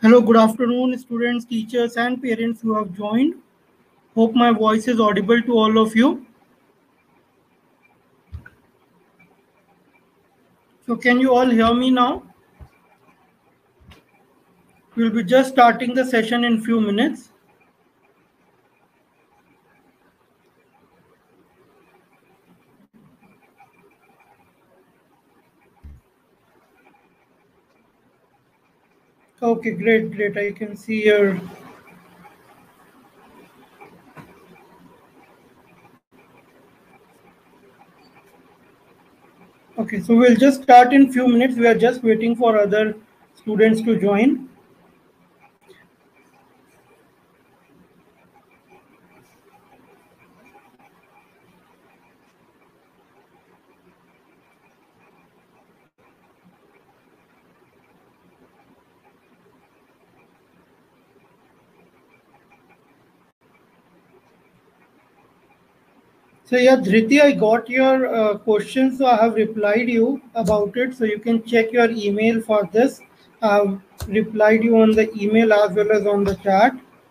Hello, good afternoon, students, teachers, and parents who have joined. Hope my voice is audible to all of you. So, can you all hear me now? We'll be just starting the session in few minutes. Okay, great. I can see your. Okay, so we'll just start in few minutes. We are just waiting for other students to join. So yeah, Dhriti, I got your question, so I have replied you about it. So you can check your email for this. I've replied you on the email as well as on the chat.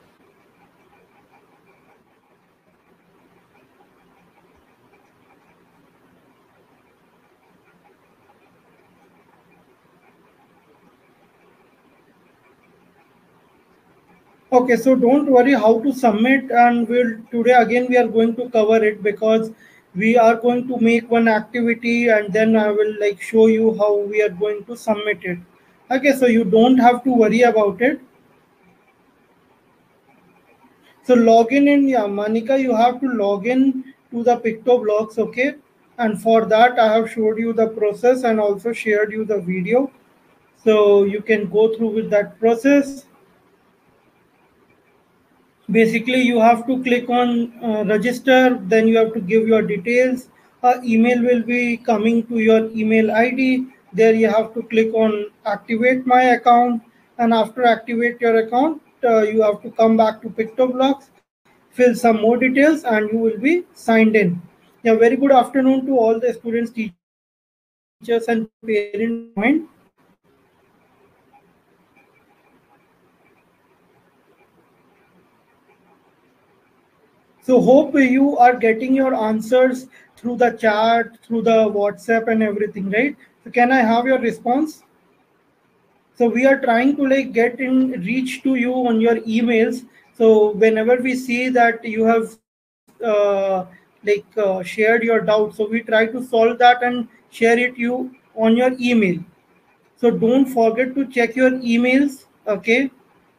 Okay, so don't worry how to submit, and we'll today again we are going to cover it because we are going to make one activity and then I will like show you how we are going to submit it. Okay, so you don't have to worry about it. So log in, yeah, Manika, you have to log in to the PictoBlox, okay? And for that I have showed you the process and also shared you the video. So you can go through with that process. Basically you have to click on register, then you have to give your details. Email will be coming to your email ID. There you have to click on activate my account, and after activate your account you have to come back to PictoBlox, fill some more details, and you will be signed in. Yeah, very good afternoon to all the students, teachers, and parents who have joined. So hope you are getting your answers through the chat, through the WhatsApp and everything, right? So can I have your response? So we are trying to like get in reach to you on your emails. So whenever we see that you have shared your doubt, so we try to solve that and share it you on your email. So don't forget to check your emails. Okay.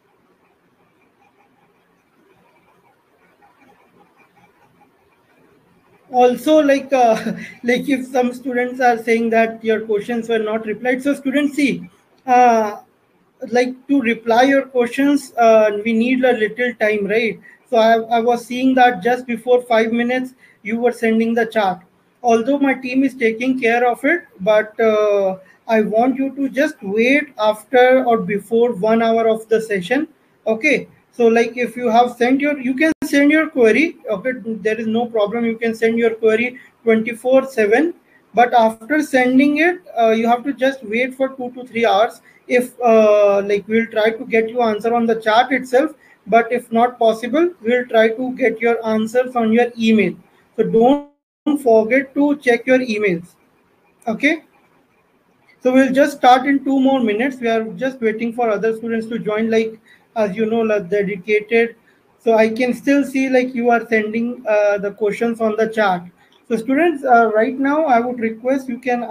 Also like if some students are saying that your questions were not replied, so students see uh, like to reply your questions we need a little time, right? So I was seeing that just before 5 minutes you were sending the chat. Although my team is taking care of it, but I want you to just wait after or before 1 hour of the session. Okay, so like if you have sent your, you can send your query. Okay, there is no problem, you can send your query 24/7. But after sending it you have to just wait for 2 to 3 hours. If we'll try to get you answer on the chat itself, but if not possible we'll try to get your answers on your email. So don't forget to check your emails. Okay, so we'll just start in 2 more minutes. We are just waiting for other students to join, like as you know, like dedicated. So I can still see like you are sending the questions on the chat. So students, right now I would request you can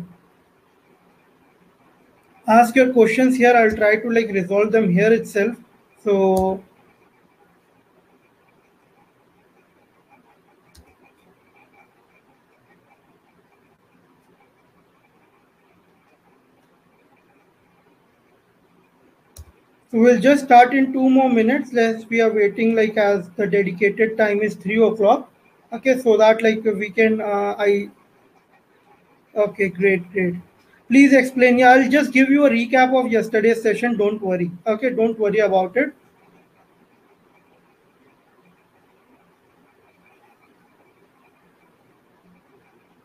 ask your questions here. I'll try to like resolve them here itself. So we'll just start in 2 more minutes. Let's we are waiting like as the dedicated time is 3 o'clock. Okay, so that like we can I okay, great. Please explain. Yeah, I'll just give you a recap of yesterday's session. Don't worry. Okay, don't worry about it.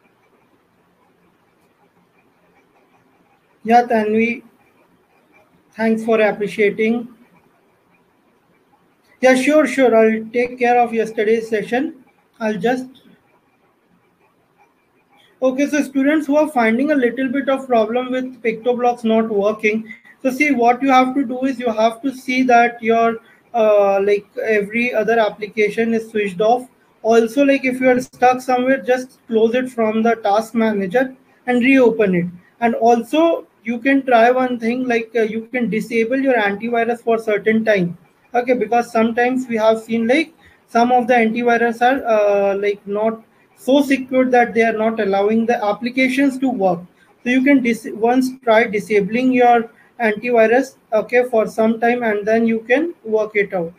Yeah, Tanvi. Thanks for appreciating. Yeah, sure, sure. I'll take care of yesterday's session. I'll just Okay, so students who are finding a little bit of problem with PictoBlocks not working. So see, what you have to do is you have to see that your like every other application is switched off. Also, like if you are stuck somewhere, just close it from the task manager and reopen it. And also, you can try one thing like you can disable your antivirus for certain time. Okay, because sometimes we have seen like some of the antivirus are like not so secure that they are not allowing the applications to work. So you can once try disabling your antivirus, okay, for some time, and then you can work it out.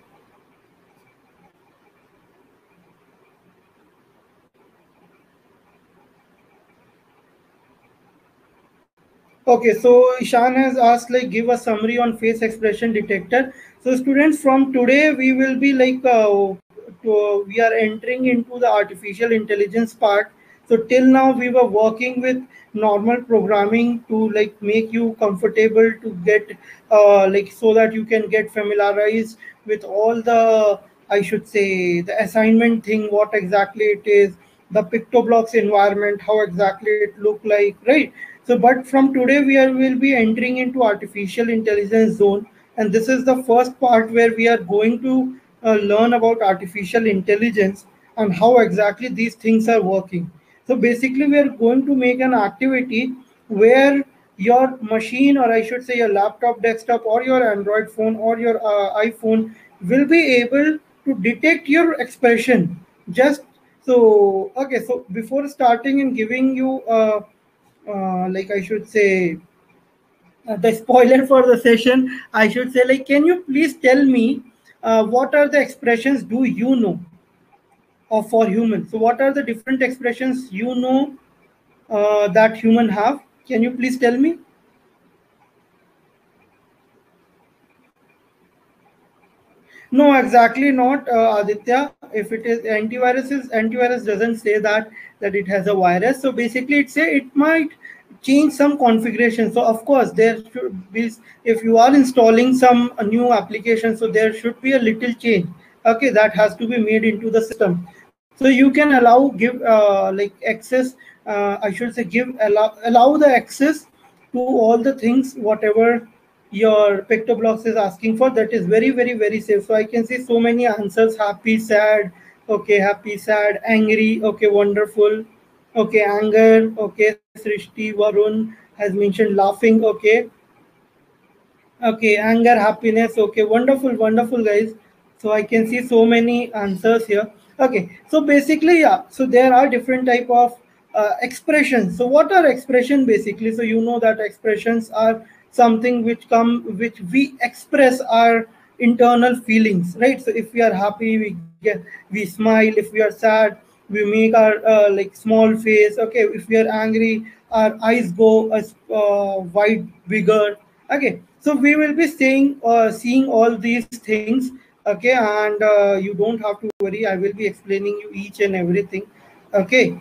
Okay, so Ishan has asked like give a summary on face expression detector. So students, from today we will be like we are entering into the artificial intelligence part. So till now we were working with normal programming to like make you comfortable to get like so that you can get familiarized with all the, I should say, the assignment thing, what exactly it is, the PictoBlocks environment, how exactly it look like, right? So, but from today will be entering into artificial intelligence zone, and this is the first part where we are going to learn about artificial intelligence and how exactly these things are working. So basically, we are going to make an activity where your machine, or I should say your laptop, desktop, or your Android phone or your iPhone will be able to detect your expression. Just so, okay, so before starting and giving you like I should say the spoiler for the session, I should say like, can you please tell me what are the expressions do you know of for humans? So what are the different expressions you know that human have? Can you please tell me? No, exactly not, Aditya. If it is antivirus doesn't say that it has a virus. So basically, it say it might change some configuration. So of course, there should be, if you are installing some new application, so there should be a little change. Okay, that has to be made into the system. So you can give like access. I should say allow the access to all the things whatever your PictoBlocks is asking for. That is very, very, very safe. So I can see so many answers: happy, sad, okay, happy, sad, angry, okay, wonderful, okay, anger, okay, Srishti Varun has mentioned laughing, okay, okay, anger, happiness. Okay, wonderful, wonderful, guys. So I can see so many answers here. Okay, so basically, yeah. So there are different type of expressions. So what are expression basically? So you know that expressions are something which we express our internal feelings, right? So if we are happy, we smile. If we are sad, we make our like small face. Okay, if we are angry, our eyes go wide, bigger. Okay, so we will be seeing all these things. Okay, and you don't have to worry. I will be explaining you each and everything. Okay,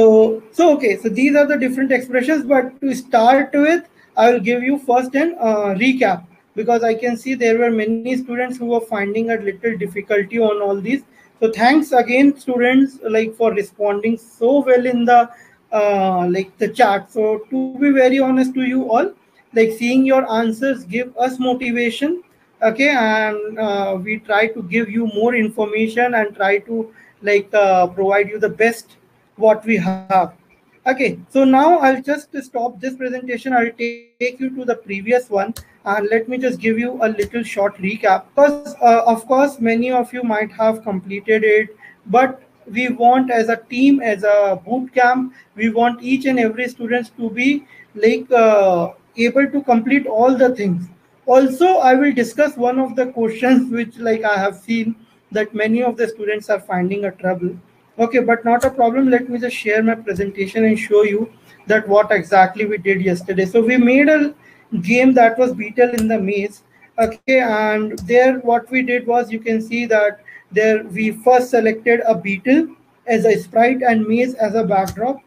so okay, so these are the different expressions. But to start with, I will give you first an recap, because I can see there were many students who were finding a little difficulty on all these. So thanks again, students, like for responding so well in the like the chat. So to be very honest to you all, like seeing your answers give us motivation. Okay, and we try to give you more information and try to like provide you the best what we have. Okay, so now I'll just stop this presentation. I'll take you to the previous one, and let me just give you a little short recap, because of course many of you might have completed it, but we want as a team, as a boot camp, we want each and every students to be like able to complete all the things. Also, I will discuss one of the questions which like I have seen that many of the students are finding a trouble. Okay, but not a problem. Let me just share my presentation and show you that what exactly we did yesterday. So we made a game that was Beetle in the Maze. Okay, and there what we did was, you can see that there we first selected a beetle as a sprite and maze as a backdrop.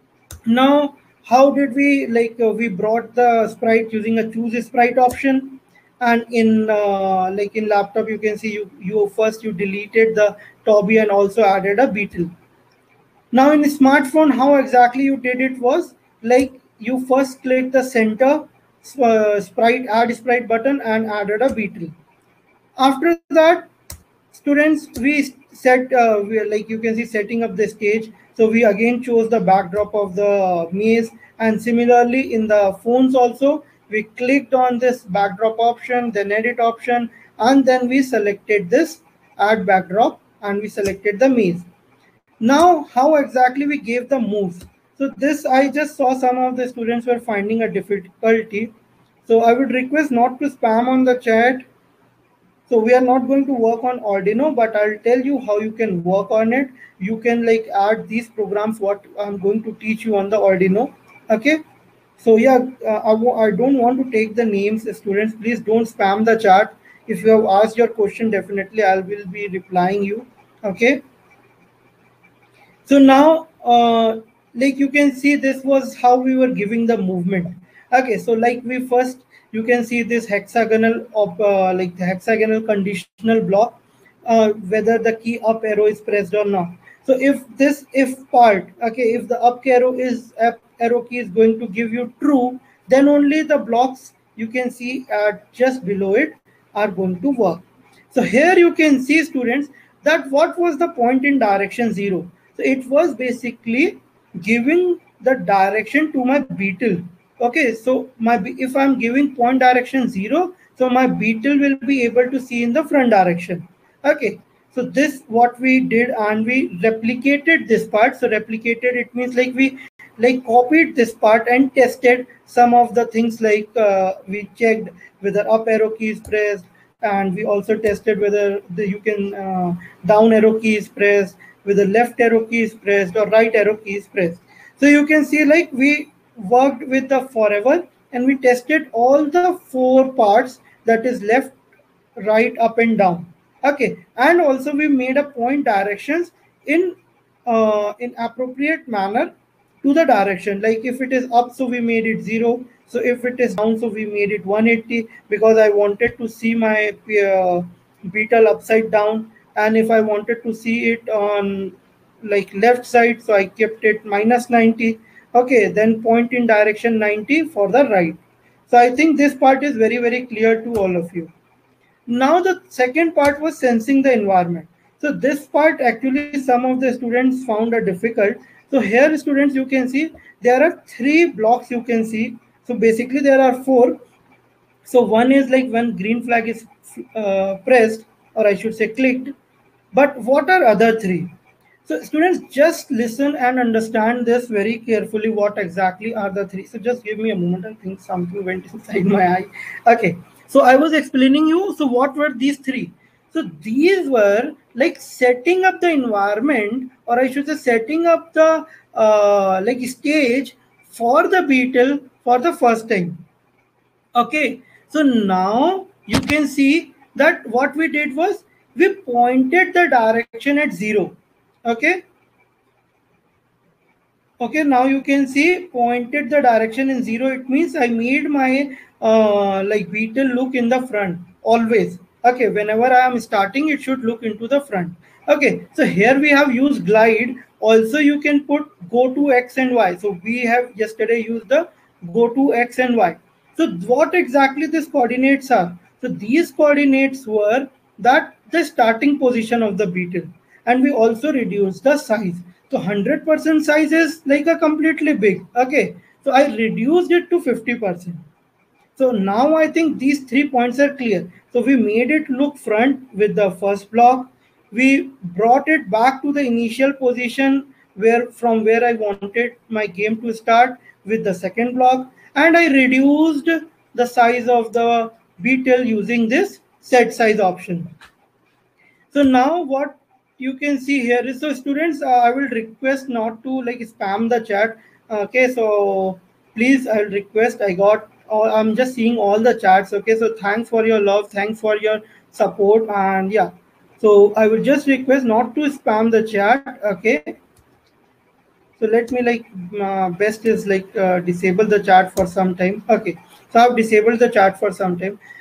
Now, how did we we brought the sprite using a choose sprite option. and in like in laptop you can see you first you deleted the Toby and also added a Beetle. Now in smartphone, how exactly you did it was like you first click the center sprite add sprite button and added a Beetle. After that, students, we set like you can see setting up the stage. So we again chose the backdrop of the maze, and similarly in the phones also we clicked on this backdrop option, then edit option, and then we selected this add backdrop and we selected the maze. Now, how exactly we gave the moves? So this I just saw some of the students were finding a difficulty. So I would request not to spam on the chat. So we are not going to work on Arduino, but I'll tell you how you can work on it. You can like add these programs what I'm going to teach you on the Arduino. Okay. So yeah, I don't want to take the names, students. Please don't spam the chat. If you have asked your question, definitely I will be replying you. Okay. So now, like you can see, this was how we were giving the movement. Okay, so like we first, you can see this hexagonal of like the hexagonal conditional block, whether the key up arrow is pressed or not. So if this if part, okay, if the up arrow key is going to give you true, then only the blocks you can see just below it are going to work. So here you can see, students, that what was the point in direction 0. So it was basically giving the direction to my Beetle. Okay, so if I'm giving point direction 0, so my Beetle will be able to see in the front direction. Okay, so this what we did, and we replicated this part. So replicated, it means like we like copied this part and tested some of the things, like we checked whether up arrow key is pressed, and we also tested whether you can down arrow key is pressed, whether left arrow key is pressed or right arrow key is pressed. So you can see like we worked with the forever, and we tested all the 4 parts, that is left, right, up and down. Okay, and also we made a point directions in appropriate manner to the direction. Like if it is up, so we made it 0. So if it is down, so we made it 180, because I wanted to see my Beetle upside down. And if I wanted to see it on like left side, so I kept it -90. Okay, then point in direction 90 for the right. So I think this part is very, very clear to all of you. Now the second part was sensing the environment. So this part actually some of the students found a difficult. So here, students, you can see there are 3 blocks you can see. So basically there are 4. So one is like when green flag is pressed, or I should say clicked. But what are other 3? So students, just listen and understand this very carefully. What exactly are the 3? So just give me a moment. I think something went inside my eye. Okay. So I was explaining you. So what were these 3? So these were like setting up the environment, or I should say setting up the like stage for the Beetle for the first time. Okay, so now you can see that what we did was we pointed the direction at 0. Okay, okay, now you can see pointed the direction in 0. It means I made my like Beetle look in the front always. Okay, whenever I am starting, it should look into the front. Okay, so here we have used glide. Also you can put go to X and Y. So we have yesterday used the go to X and Y. So what exactly these coordinates are? So these coordinates were that the starting position of the Beetle, and we also reduced the size. So 100% size is like a completely big. Okay, so I reduced it to 50%. So now I think these 3 points are clear. So we made it look front with the first block. We brought it back to the initial position where I wanted my game to start with the second block, and I reduced the size of the Beetle using this set size option. So now what you can see here is, so students, I will request not to like spam the chat. Okay, so please, I'll request. I'm just seeing all the chats. Okay, so thanks for your love, thanks for your support, and yeah. So I would just request not to spam the chat. Okay, so let me like best is like disable the chat for some time. Okay, so I've disabled the chat for some time.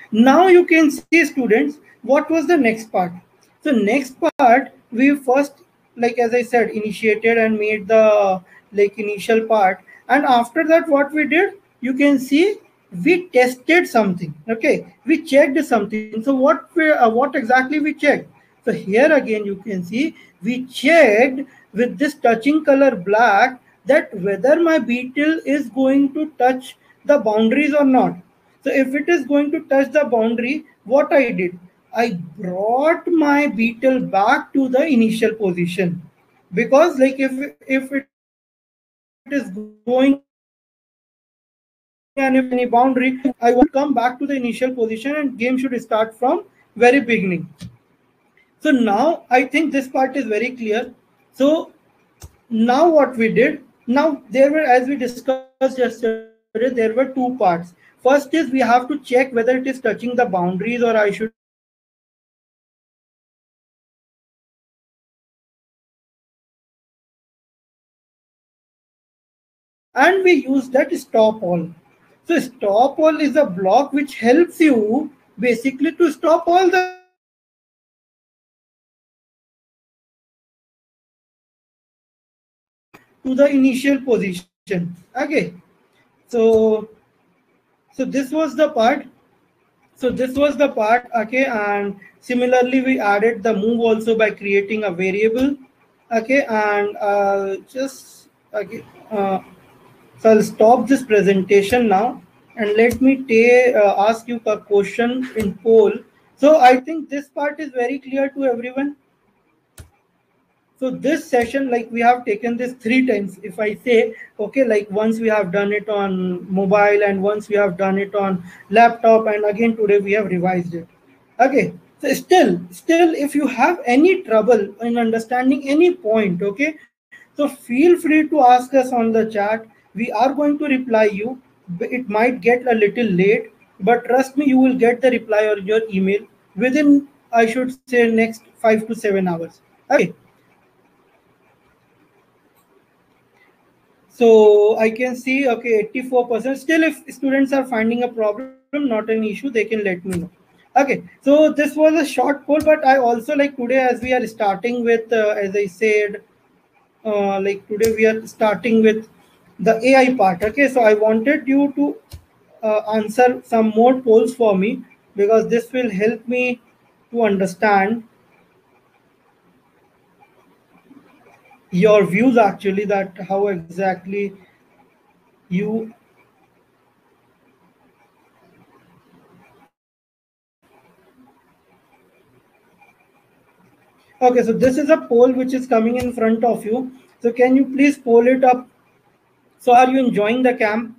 Now you can see, students, what was the next part. So next part, we first, like as I said, initiated and made the like initial part, and after that what we did, you can see we tested something. Okay, we checked something. So what exactly we checked? So here again you can see we checked with this touching color black that whether my beetle is going to touch the boundaries or not. So if it is going to touch the boundary, what I did, I brought my beetle back to the initial position, because like if it is going and if it is not touching any boundary, I want to come back to the initial position and game should start from very beginning. So now I think this part is very clear. So now what we did, now there were, as we discussed yesterday, there were two parts. First is we have to check whether it is touching the boundaries, or I should say whether it is touching the initial position. Okay, so now we use that stop all. So stop all is a block, and we use that stop all. So stop all is a block which helps you basically to stop all the beetles to the initial position. Okay, so this was the part. So this was the part. Okay, and similarly we added the move also by creating a variable. Okay, and just okay, so I'll stop this presentation now, and let me ask you a question in poll. So I think this part is very clear to everyone. So this session, like we have taken this 3 times. If I say, okay, like once we have done it on mobile and once we have done it on laptop, and again today we have revised it. Okay. So still, if you have any trouble in understanding any point, okay, so feel free to ask us on the chat. We are going to reply you. It might get a little late, but trust me, you will get the reply or your email within, I should say, next 5 to 7 hours. Okay. So I can see, okay, 84%. Still, if students are finding a problem, not an issue, they can let me know. Okay, so this was a short poll, but I also like today, as we are starting with, as I said, like today we are starting with the AI part. Okay, so I wanted you to answer some more polls for me, because this will help me to understand your views actually, that how exactly you. Okay, so this is a poll which is coming in front of you. So can you please poll it up? So are you enjoying the camp?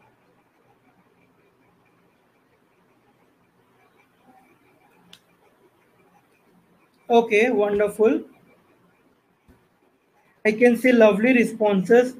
Okay, wonderful. I can see lovely responses.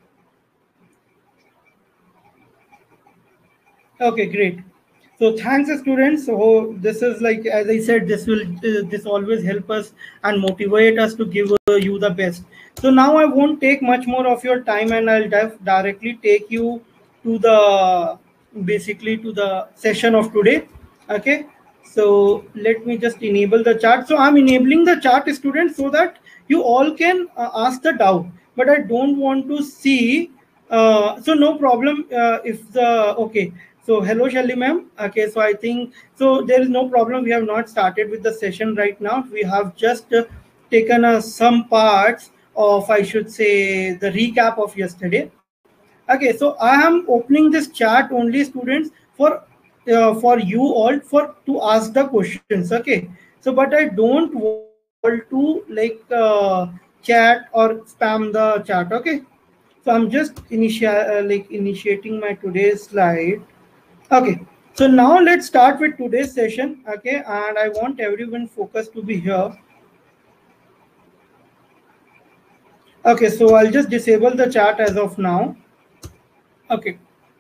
Okay, great. So thanks, students. So this is like, as I said, this always help us and motivate us to give you the best. So now I won't take much more of your time, and I'll directly take you to the basically to the session of today. Okay. So let me just enable the chat. So I'm enabling the chat, students, so that you all can ask the doubt. But I don't want to see. So no problem if the okay. So hello, Shelly ma'am. Okay, so I think so. There is no problem. We have not started with the session right now. We have just taken some parts of, I should say, the recap of yesterday. Okay, so I am opening this chat only, students, for you all for to ask the questions. Okay, so but I don't want to like chat or spam the chat. Okay, so I'm just initiating my today's slide. Okay, so now let's start with today's session. Okay, and I want everyone focused to be here. Okay, so I'll just disable the chat as of now. Okay.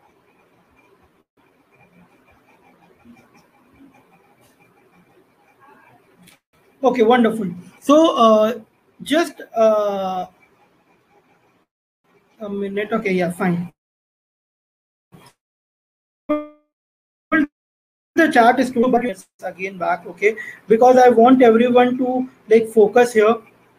Okay, wonderful. So just a minute. Okay, yeah, fine. So I told that the chat studio, but it's again back, okay, because I want everyone to like focus here.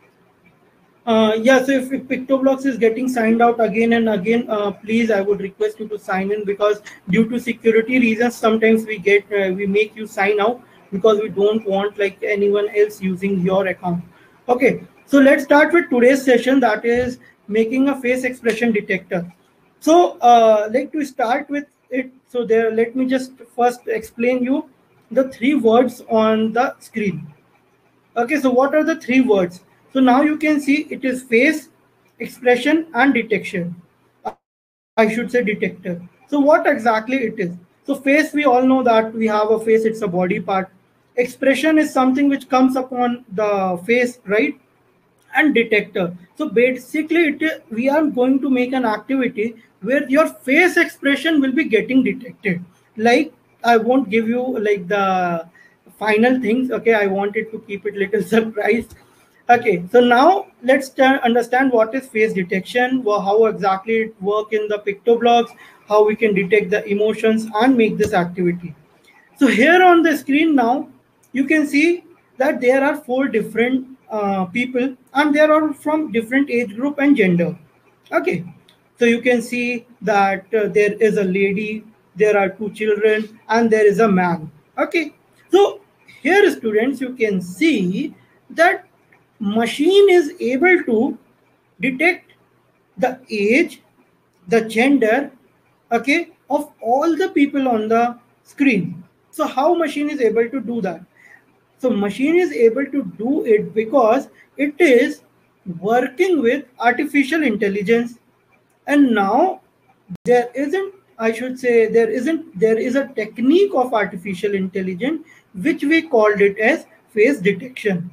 Yeah, so if PictoBlocks is getting signed out again and again, please, I would request you to sign in, because due to security reasons, sometimes we make you sign out, because we don't want like anyone else using your account. Okay, so let's start with today's session, that is making a face expression detector. So, like to start with it, so there, let me just first explain you the three words on the screen. Okay, so what are the three words? So now you can see it is face, expression, and detection. I should say detector. So what exactly it is? So face, we all know that we have a face, it's a body part. Expression is something which comes upon the face, right? And detector. So basically, we are going to make an activity where your face expression will be getting detected. Like, I won't give you like the final things. Okay, I wanted to keep it little surprise. Okay, so now let's understand what is face detection, how exactly it work in the PictoBlocks, how we can detect the emotions and make this activity. So here on the screen now, you can see that there are four different people, and they are all from different age group and gender. Okay, so you can see that there is a lady, there are two children, and there is a man. Okay, so here students, you can see that machine is able to detect the age, the gender, okay, of all the people on the screen. So how machine is able to do that? So machine is able to do it because it is working with artificial intelligence. And now there isn't, I should say, there is a technique of artificial intelligence which we called it as face detection.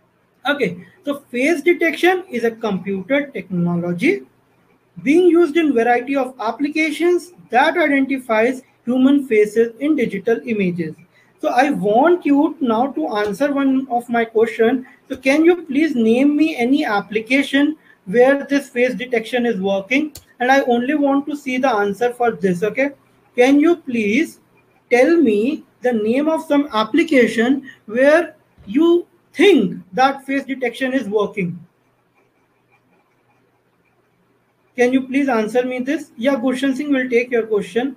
Okay, so face detection is a computer technology being used in variety of applications that identifies human faces in digital images. So I want you now to answer one of my question. So can you please name me any application where this face detection is working? And I only want to see the answer for this. Okay, can you please tell me the name of some application where you think that face detection is working? Can you please answer me this? Yeah, Gulshan Singh will take your question.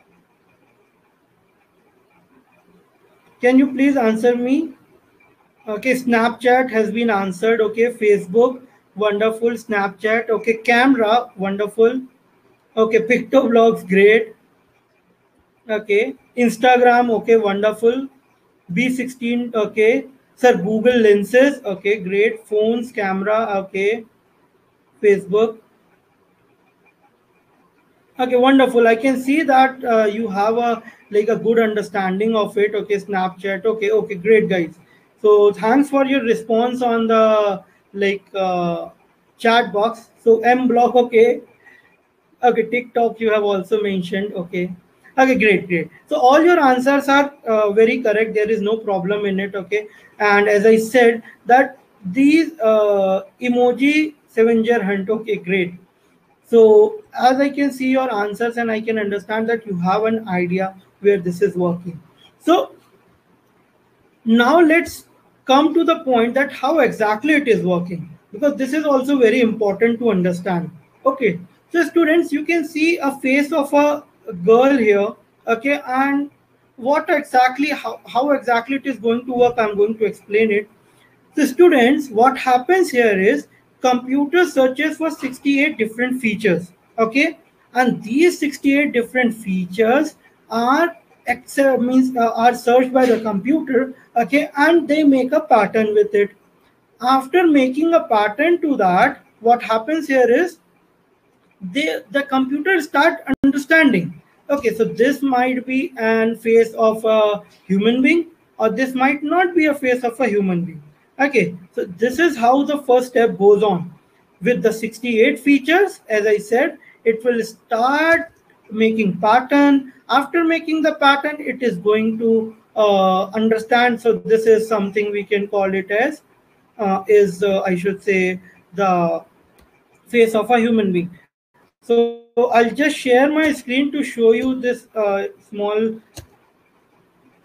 Can you please answer me? Okay, Snapchat has been answered. Okay, Facebook, wonderful. Snapchat, okay, camera, wonderful. Okay, PictoBlogs, great. Okay, Instagram, okay, wonderful. B16, okay. Sir, Google Lenses, okay, great. Phones, camera, okay. Facebook, okay, wonderful. I can see that you have a like a good understanding of it. Okay, Snapchat. Okay, okay, great, guys. So thanks for your response on the like chat box. So M block. Okay, okay, TikTok. You have also mentioned. Okay, okay, great, great. So all your answers are very correct. There is no problem in it. Okay, and as I said that these emoji scavenger hunt. Okay, great. So as I can see your answers and I can understand that you have an idea where this is working. So now let's come to the point that how exactly it is working, because this is also very important to understand. Okay, so students, you can see a face of a girl here. Okay, and what exactly, how exactly it is going to work, I'm going to explain it. So students, what happens here is computer searches for 68 different features. Okay, and these 68 different features are are searched by the computer. Okay, and they make a pattern with it. After making a pattern to that, what happens here is the computer start understanding. Okay, so this might be an face of a human being, or this might not be a face of a human being. Okay, so this is how the first step goes on. With the 68 features, as I said, it will start making pattern. After making the pattern, it is going to understand. So this is something we can call it as I should say, the face of a human being. So I'll just share my screen to show you this small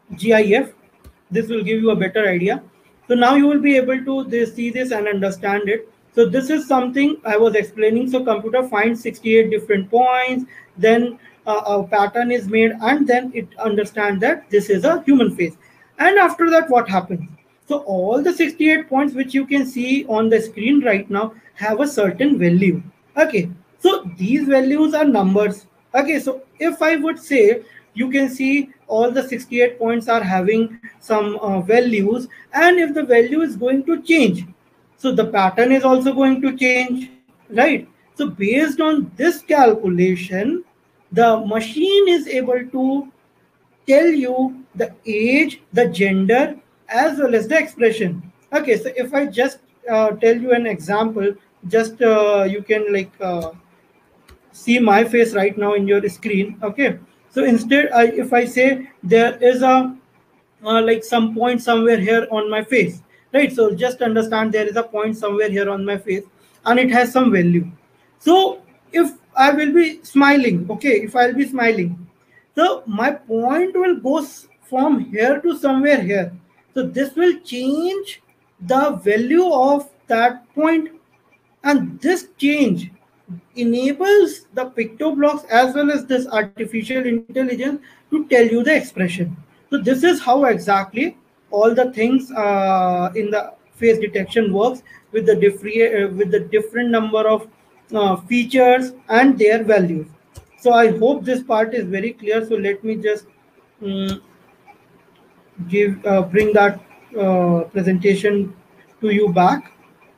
GIF. This will give you a better idea. So now you will be able to see this and understand it. So this is something I was explaining. So computer finds 68 different points, then a pattern is made, and then it understands that this is a human face. And after that, what happens? So all the 68 points which you can see on the screen right now have a certain value. Okay, so these values are numbers. Okay, so if I would say, you can see all the 68 points are having some values, and if the value is going to change, so the pattern is also going to change, right? So based on this calculation, the machine is able to tell you the age, the gender, as well as the expression. Okay, so if I just tell you an example, just you can like see my face right now in your screen. Okay, so instead, if I say there is a like some point somewhere here on my face, right? So just understand there is a point somewhere here on my face, and it has some value. So if I will be smiling, okay, if I'll be smiling, so my point will go from here to somewhere here. So this will change the value of that point, and this change enables the pictoblocks as well as this artificial intelligence to tell you the expression. So this is how exactly all the things in the face detection works with the different number of features and their values. So I hope this part is very clear. So let me just um, give bring that presentation to you back.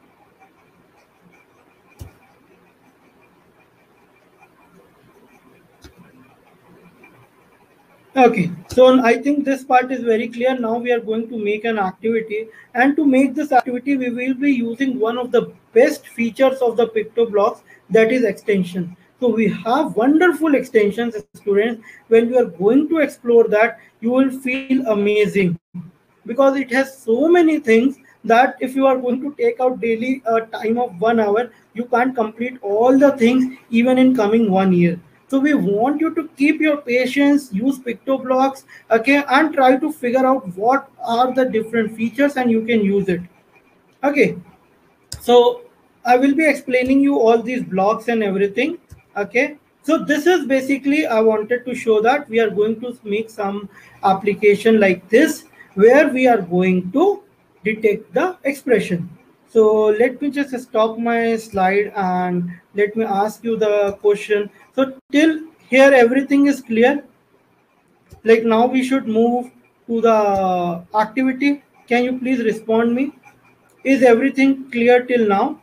Okay, so I think this part is very clear. Now we are going to make an activity, and to make this activity, we will be using one of the best features of the PictoBlocks, that is extension. So we have wonderful extensions, students. When you are going to explore that, you will feel amazing because it has so many things that if you are going to take out daily a time of 1 hour, you can't complete all the things even in coming 1 year. So we want you to keep your patience, use PictoBlocks, okay, and try to figure out what are the different features and you can use it. Okay, so I will be explaining you all these blocks and everything. Okay, so this is basically I wanted to show that we are going to make some application like this where we are going to detect the expression. So let me just stop my slide and let me ask you the question. So till here everything is clear. Like now we should move to the activity. Can you please respond me? Is everything clear till now?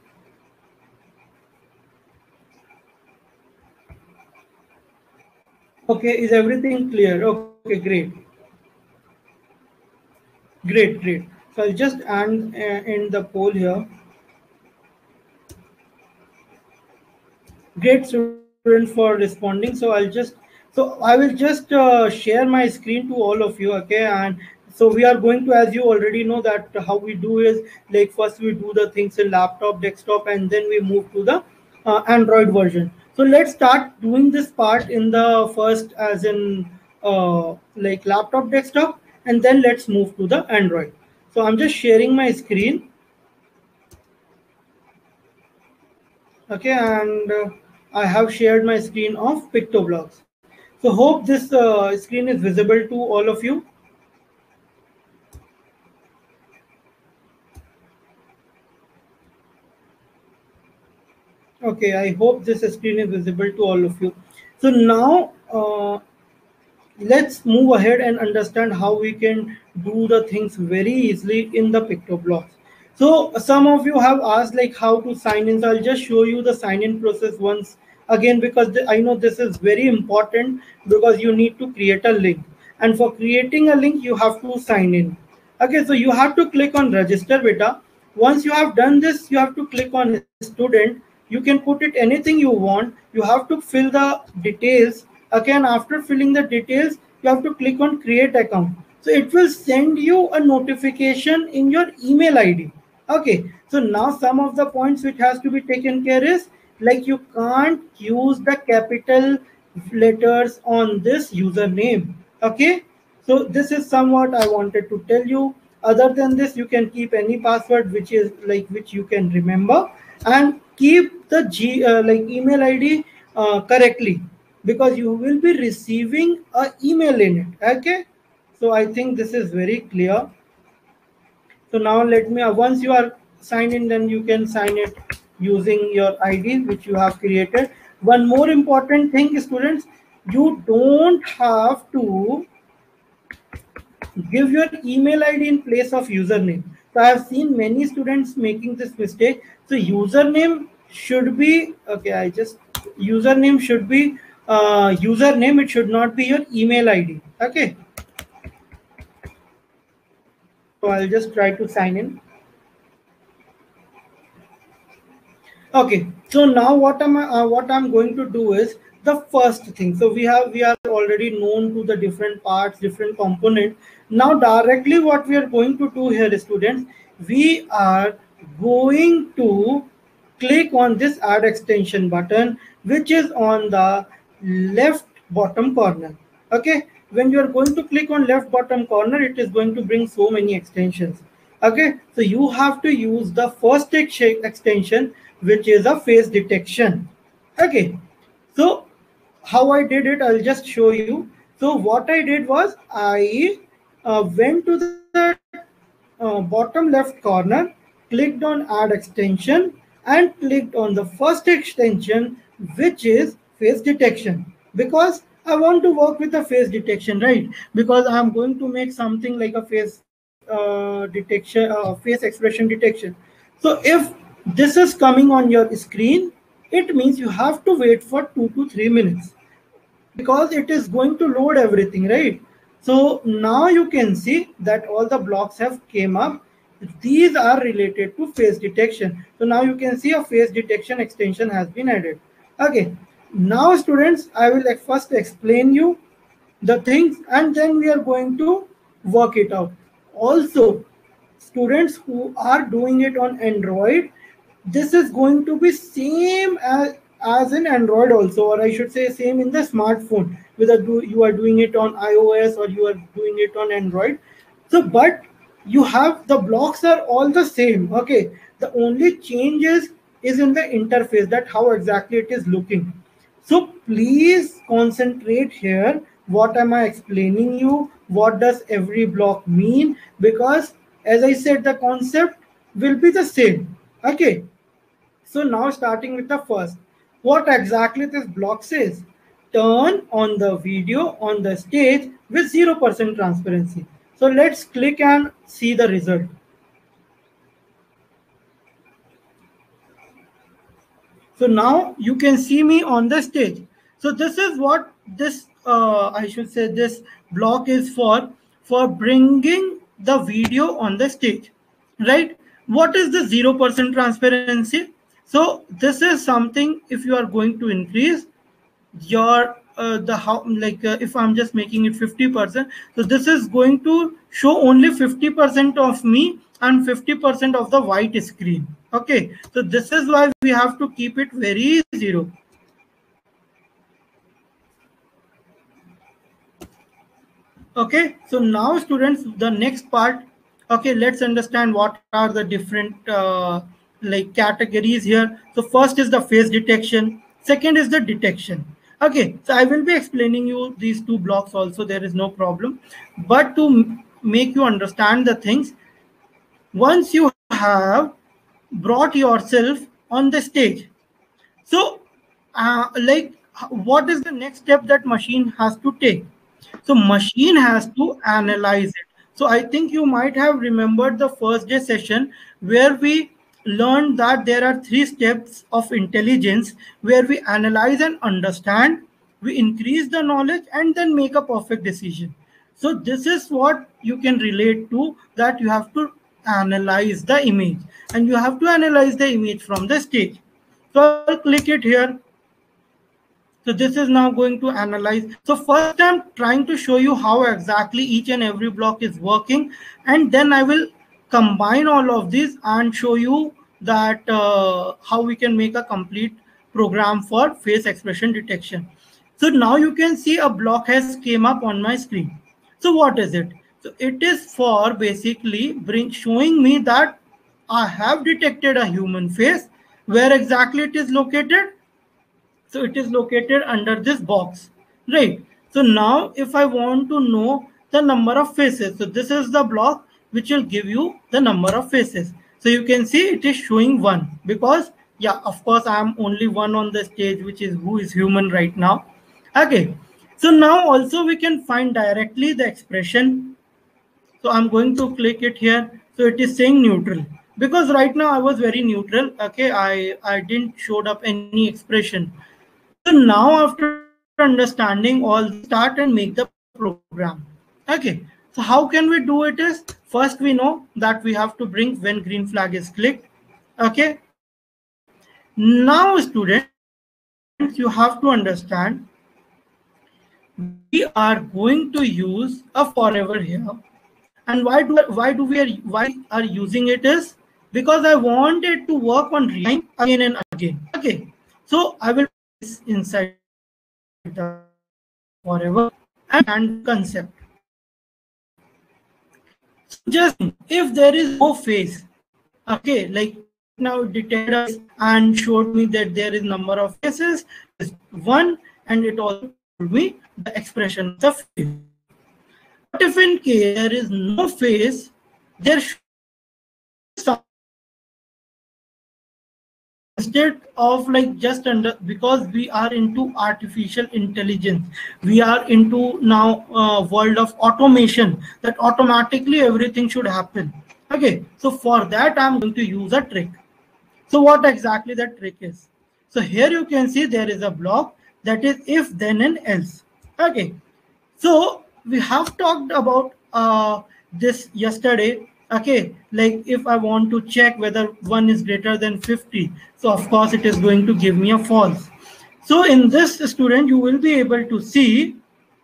Okay, is everything clear? Okay, great. Great, great. So I'll just end the poll here. Great, students, for responding. So I will just share my screen to all of you. Okay, and so we are going to, as you already know, that how we do is like first we do the things in laptop, desktop, and then we move to the Android version. So let's start doing this part in the first, as in like laptop, desktop, and then let's move to the Android. So I'm just sharing my screen. Okay, and I have shared my screen of PictoBlocks. So hope this screen is visible to all of you. Okay, I hope this screen is visible to all of you. So now let's move ahead and understand how we can do the things very easily in the PictoBlocks. So some of you have asked like how to sign in. So I'll just show you the sign in process once again because I know this is very important because you need to create a link. And for creating a link, you have to sign in. Okay, so you have to click on register beta. Once you have done this, you have to click on student. You can put it anything you want. You have to fill the details. Again, after filling the details, you have to click on create account. So it will send you a notification in your email ID. Okay, so now some of the points which has to be taken care is like you can't use the capital letters on this username. Okay, So this is somewhat I wanted to tell you. Other than this, you can keep any password which is like which you can remember, and keep the email ID correctly, because you will be receiving a email in it. Okay, so I think this is very clear. So now let me, once you are signed in, then you can sign it using your ID which you have created. One more important thing, students, you don't have to give your email ID in place of username. So I have seen many students making this mistake. So username should be, okay, username should be username, it should not be your email ID. Okay. So I'll just try to sign in. Okay, so now what I'm going to do is the first thing. So we are already known to the different parts, different component. Now directly what we are going to do here, students, we are going to click on this add extension button, which is on the left bottom corner. Okay, when you are going to click on left bottom corner, it is going to bring so many extensions. Okay, so you have to use the first extension, which is a face detection. Okay, so how I did it, I'll just show you. So what I did was I went to the bottom left corner, clicked on add extension, and clicked on the first extension, which is face detection, because I want to work with the face detection, right? Because I'm going to make something like a face detection, face expression detection. So if this is coming on your screen, it means you have to wait for 2 to 3 minutes, because it is going to load everything, right? So now you can see that all the blocks have came up. These are related to face detection. So now you can see a face detection extension has been added. Okay, now students, I will first explain you the things, and then we are going to work it out. Also, students who are doing it on Android, this is going to be same as in Android also, or I should say same in the smartphone, whether you are doing it on iOS or you are doing it on Android. So but you have, the blocks are all the same. Okay, the only changes is in the interface, that how exactly it is looking. So please concentrate here. What am I explaining you? What does every block mean? Because as I said, the concept will be the same. Okay. So now starting with the first, what exactly this block says? Turn on the video on the stage with 0% transparency. So let's click and see the result. So now you can see me on the stage. So this is what this, I should say, this block is for bringing the video on the stage, right? What is the 0% transparency? So this is something, if you are going to increase your the how, like if I'm just making it 50%, so this is going to show only 50% of me and 50% of the white screen. Okay, so this is why we have to keep it very zero. Okay, so now students, the next part, okay, let's understand what are the different like categories here. So first is the face detection, second is the detection. Okay, so I will be explaining you these two blocks also, there is no problem. But to make you understand the things, once you have brought yourself on the stage, so like what is the next step that machine has to take? So machine has to analyze it. So I think you might have remembered the first day session where we learned that there are 3 steps of intelligence, where we analyze and understand, we increase the knowledge, and then make a perfect decision. So this is what you can relate to, that you have to analyze the image, and you have to analyze the image from the stage. So I'll click it here. So this is now going to analyze. So first I'm trying to show you how exactly each and every block is working, and then I will combine all of these and show you that how we can make a complete program for face expression detection. So now you can see a block has came up on my screen. So what is it? So it is for basically showing me that I have detected a human face. Where exactly it is located? So it is located under this box, right? So now if I want to know the number of faces, so this is the block which will give you the number of faces. So you can see it is showing one, because yeah, of course I am only one on the stage, which is who is human right now. Okay, so now also we can find directly the expression. So I'm going to click it here. So it is saying neutral, because right now I was very neutral. Okay, I didn't showed up any expression. So now after understanding all this, start and make the program. Okay, so how can we do it is, first we know that we have to bring when green flag is clicked. Okay, now students, you have to understand we are going to use a forever here. And why we are using it is because I want it to work on real time again and again. Okay, so I will put this inside the forever and understand the concept. So just if there is no face, okay, like right now it detected a face and showed me that there is number of faces is one, and it also told me the expression of the face. But if in case there is no face, there should be instead of like just under, because we are into artificial intelligence, we are into now world of automation, that automatically everything should happen. Okay, so for that I'm going to use a trick. So what exactly that trick is? So here you can see there is a block that is if then and else. Okay, so we have talked about this yesterday. Okay, like if I want to check whether 1 is greater than 50, so of course it is going to give me a false. So in this, student, you will be able to see,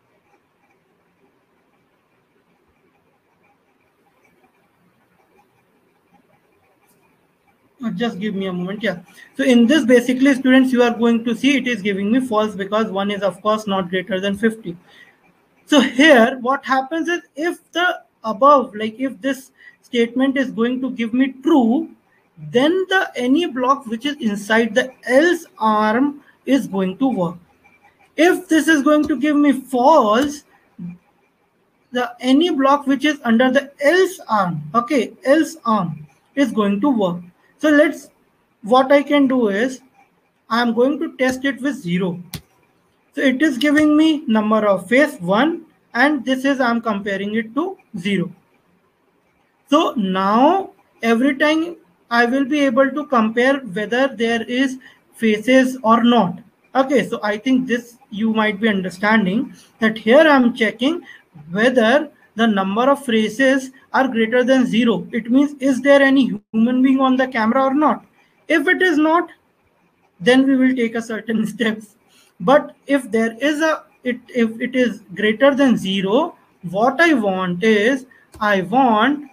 just give me a moment. Yeah, so in this, basically students, you are going to see it is giving me false because 1 is of course not greater than 50. So here what happens is, if the above, like if this statement is going to give me true, then the any block which is inside the else arm is going to work. If this is going to give me false, the any block which is under the else arm, okay, else arm is going to work. So let's, what I can do is I am going to test it with 0. So it is giving me number of face 1, and this is I'm comparing it to 0. So now every time I will be able to compare whether there is faces or not. Okay, so I think this you might be understanding that here I'm checking whether the number of faces are greater than 0. It means, is there any human being on the camera or not? If it is not, then we will take a certain steps. But if there is if it is greater than 0, what I want is, I want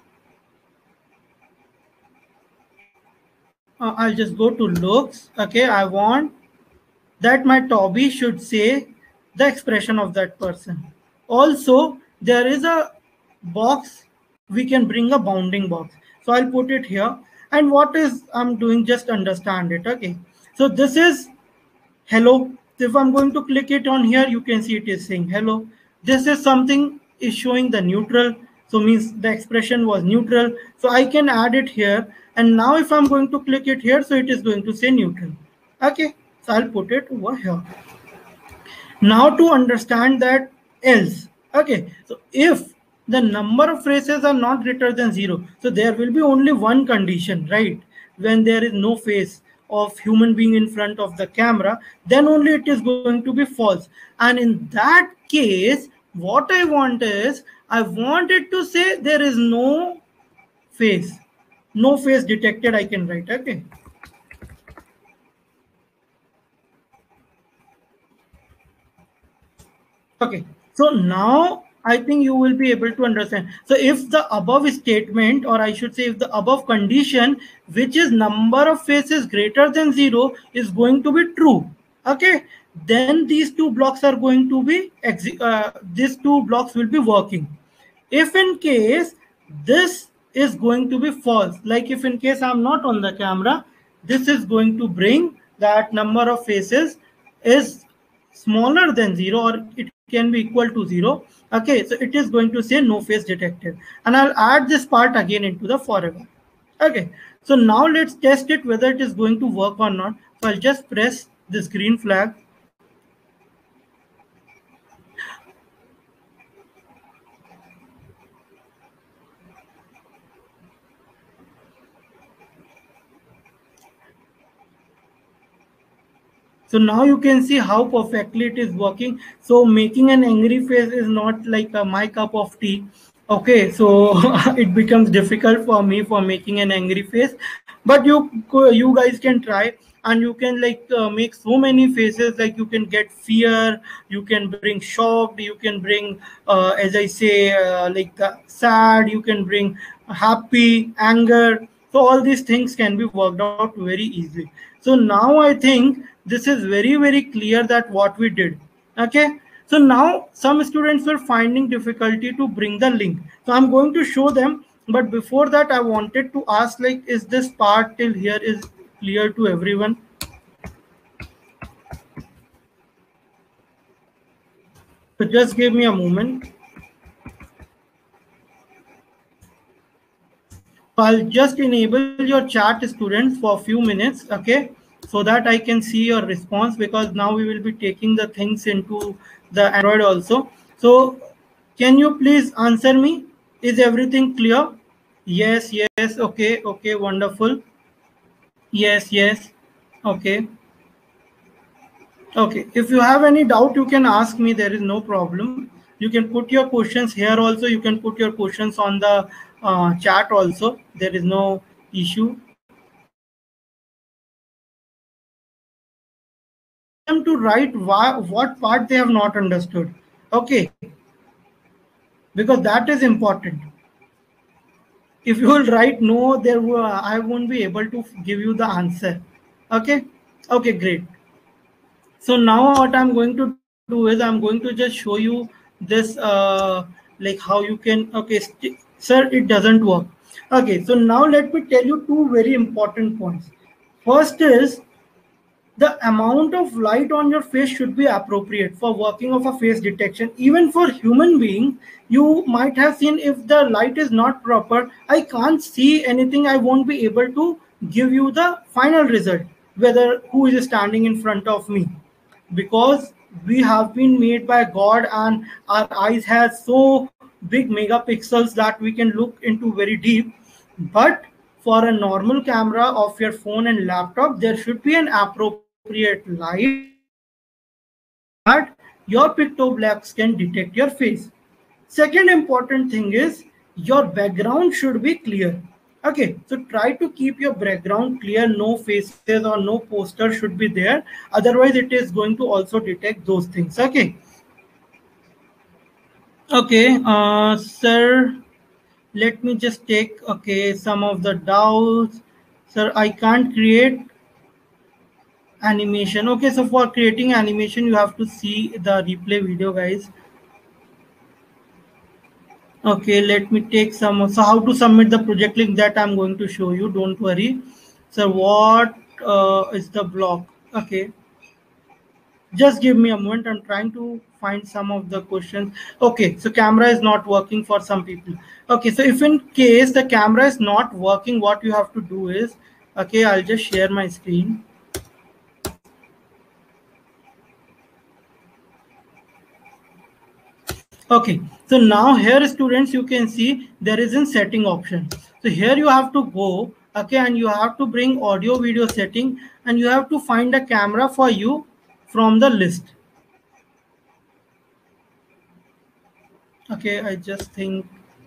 I'll just go to looks. Okay, I want that my Toby should say the expression of that person. Also, there is a box, we can bring a bounding box. So I'll put it here. And what is I'm doing, just understand it. Okay, so this is hello. If I'm going to click it on here, you can see it is saying hello. This is something is showing the neutral, so means the expression was neutral. So I can add it here, and now if I'm going to click it here, so it is going to say neutral. Okay, so I'll put it over here. Now to understand that else, okay, so if the number of phrases are not greater than 0, so there will be only one condition, right? When there is no face of human being in front of the camera, then only it is going to be false. And in that case, what I want is, I want it to say there is no face, no face detected, I can write. Okay, okay, so now I think you will be able to understand. So if the above statement, or I should say if the above condition, which is number of faces greater than 0, is going to be true, okay, then these two blocks are going to be these two blocks will be working. If in case this is going to be false, like if in case I'm not on the camera, this is going to bring that number of faces is smaller than 0, or it can be equal to 0. Okay, so it is going to say no face detected, and I'll add this part again into the forever. Okay, so now let's test it whether it is going to work or not. So I'll just press this green flag. So now you can see how perfectly it is working. So making an angry face is not like my cup of tea. Okay, so it becomes difficult for me for making an angry face. But you guys can try, and you can like make so many faces. Like you can get fear, you can bring shocked, you can bring as I say sad, you can bring happy, anger. So all these things can be worked out very easily. So now I think this is very clear that what we did. Okay, so now some students were finding difficulty to bring the link, so I'm going to show them. But before that, I wanted to ask, like, is this part till here is clear to everyone? So just give me a moment. So I'll just enable your chat, students, for a few minutes, okay, so that I can see your response, because now we will be taking the things into the Android also. So can you please answer me? Is everything clear? Yes, yes, okay, okay, wonderful. Yes, yes, okay. Okay, if you have any doubt, you can ask me. There is no problem. You can put your questions here also. You can put your questions on the chat also. There is no issue. Ask them to write what part they have not understood. Okay, because that is important. If you will write no, I won't be able to give you the answer. Okay, okay, great. So now what I'm going to do is I'm going to just show you this like how you can. Okay, sir, it doesn't work. Okay, so now let me tell you two very important points. First is the amount of light on your face should be appropriate for working of a face detection. Even for human being, you might have seen, if the light is not proper, I can't see anything, I won't be able to give you the final result whether who is standing in front of me, because we have been made by God, and our eyes have so big megapixels that we can look into very deep. But for a normal camera of your phone and laptop, there should be an appropriate light that your pictoblasts can detect your face. Second important thing is your background should be clear. Okay, so try to keep your background clear, no faces or no poster should be there. Otherwise, it is going to also detect those things. Okay. Okay, sir, let me just take some of the doubts. Sir, I can't create animation. Okay, so for creating animation, you have to see the replay video, guys. Okay, let me take some. So how to submit the project link, that I'm going to show you. Don't worry. So what is the block? Okay, just give me a moment. I'm trying to find some of the questions. Okay, so camera is not working for some people. Okay, so if in case the camera is not working, what you have to do is, okay, I'll just share my screen. Okay, so now here, students, you can see there is a setting option. So here you have to go, okay, and you have to bring audio video setting, and you have to find a camera for you from the list. Okay, I just think,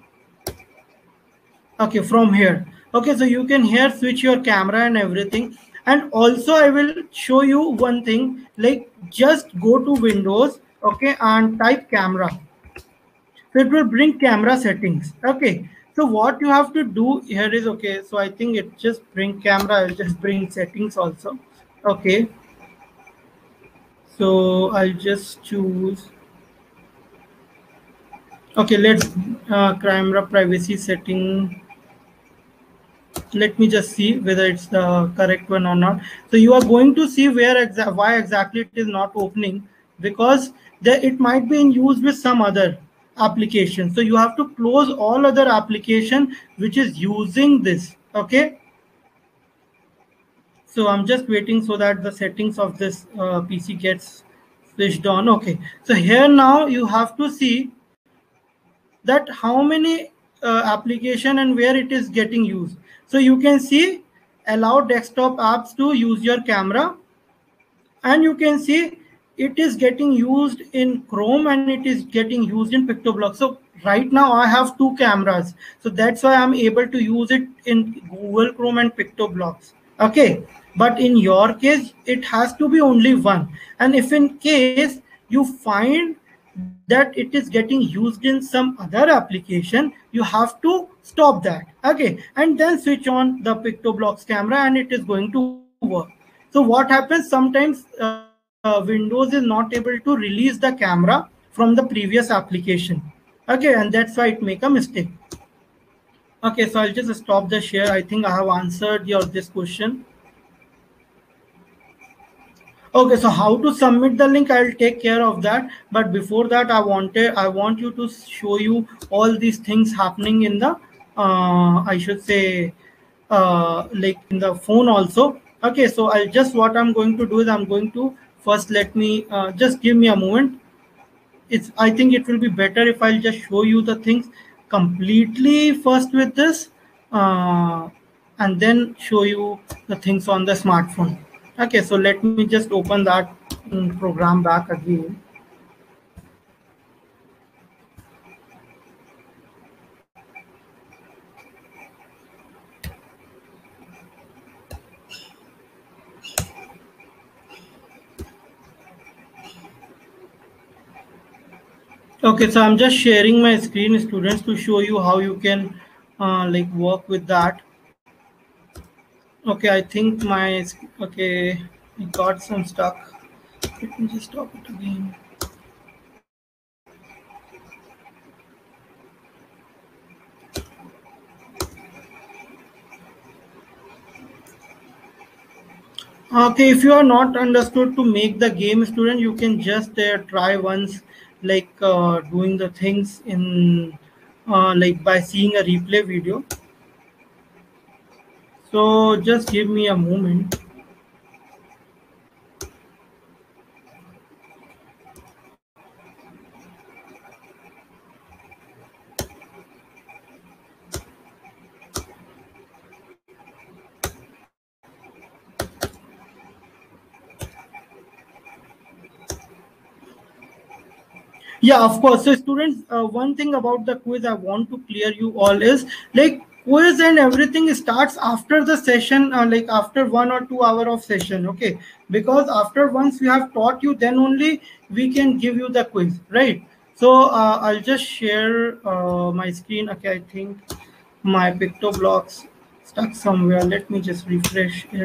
okay, from here. Okay, so you can here switch your camera and everything. And also I will show you one thing, like just go to Windows, okay, and type camera. So it will bring camera settings. Okay, so what you have to do here is, okay, so I think it just bring camera. I'll just bring settings also. Okay, So I'll just choose. Okay, let's camera privacy setting. Let me just see whether it's the correct one or not. So you are going to see why exactly it is not opening, because it might be in use with some other application. So you have to close all other application which is using this. Okay. So I'm just waiting so that the settings of this PC gets switched on. Okay. So here now you have to see that how many application and where it is getting used. So you can see allow desktop apps to use your camera, and you can see it is getting used in Chrome and it is getting used in PictoBlock. So right now I have two cameras, so that's why I'm able to use it in Google Chrome and PictoBlocks. Okay, but in your case it has to be only one, and if in case you find that it is getting used in some other application, you have to stop that. Okay, and then switch on the PictoBlocks camera and it is going to work. So what happens sometimes, Windows is not able to release the camera from the previous application. Okay, and that's why it make a mistake. Okay, so I'll just stop the share. I think I have answered your this question. Okay, so how to submit the link, I'll take care of that. But before that, I want you to show you all these things happening in the I should say like in the phone also. Okay, so I'll just what I'm going to do is I'm going to first let me just give me a moment. It's I think it will be better if I'll just show you the things completely first with this, and then show you the things on the smartphone. Okay, so let me just open that program back again. Okay, so I'm just sharing my screen, students, to show you how you can like work with that. Okay, I think my okay, I got some stuck. Let me just stop it again. Okay, if you are not understood to make the game, student, you can just try once, like doing the things in like by seeing a replay video. So just give me a moment. Yeah, of course. So, students, one thing about the quiz I want to clear you all is like quiz and everything starts after the session, like after 1 or 2 hour of session. Okay, because after once we have taught you, then only we can give you the quiz, right? So I'll just share my screen. Okay, I think my PictoBlocks stuck somewhere. Let me just refresh it.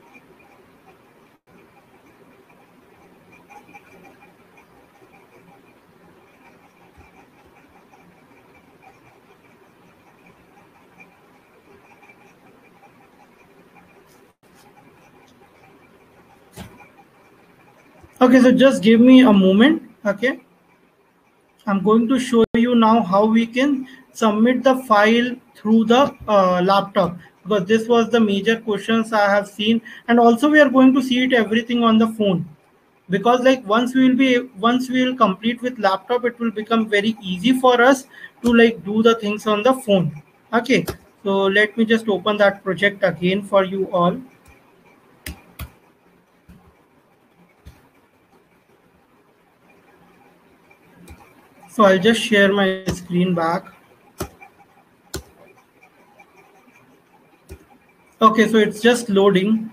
Okay, so just give me a moment. Okay, I'm going to show you now how we can submit the file through the laptop, because this was the major questions I have seen, and also we are going to see it everything on the phone, because like once we will complete with laptop, it will become very easy for us to like do the things on the phone. Okay, so let me just open that project again for you all. So I'll just share my screen back. Okay, so it's just loading.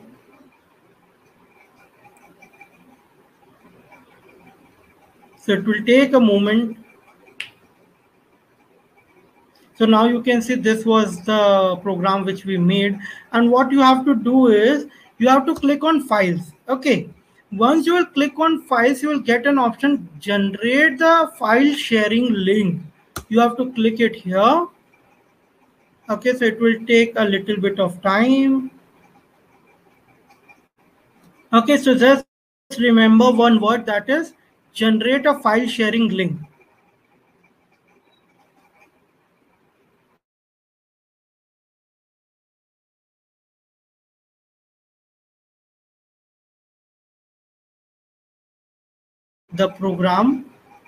So it will take a moment. So now you can see this was the program which we made. And what you have to do is you have to click on files. Okay. Once you will click on files, you will get an option, generate the file sharing link. You have to click it here. Okay, so it will take a little bit of time. Okay, so just remember one word, that is generate a file sharing link. The program.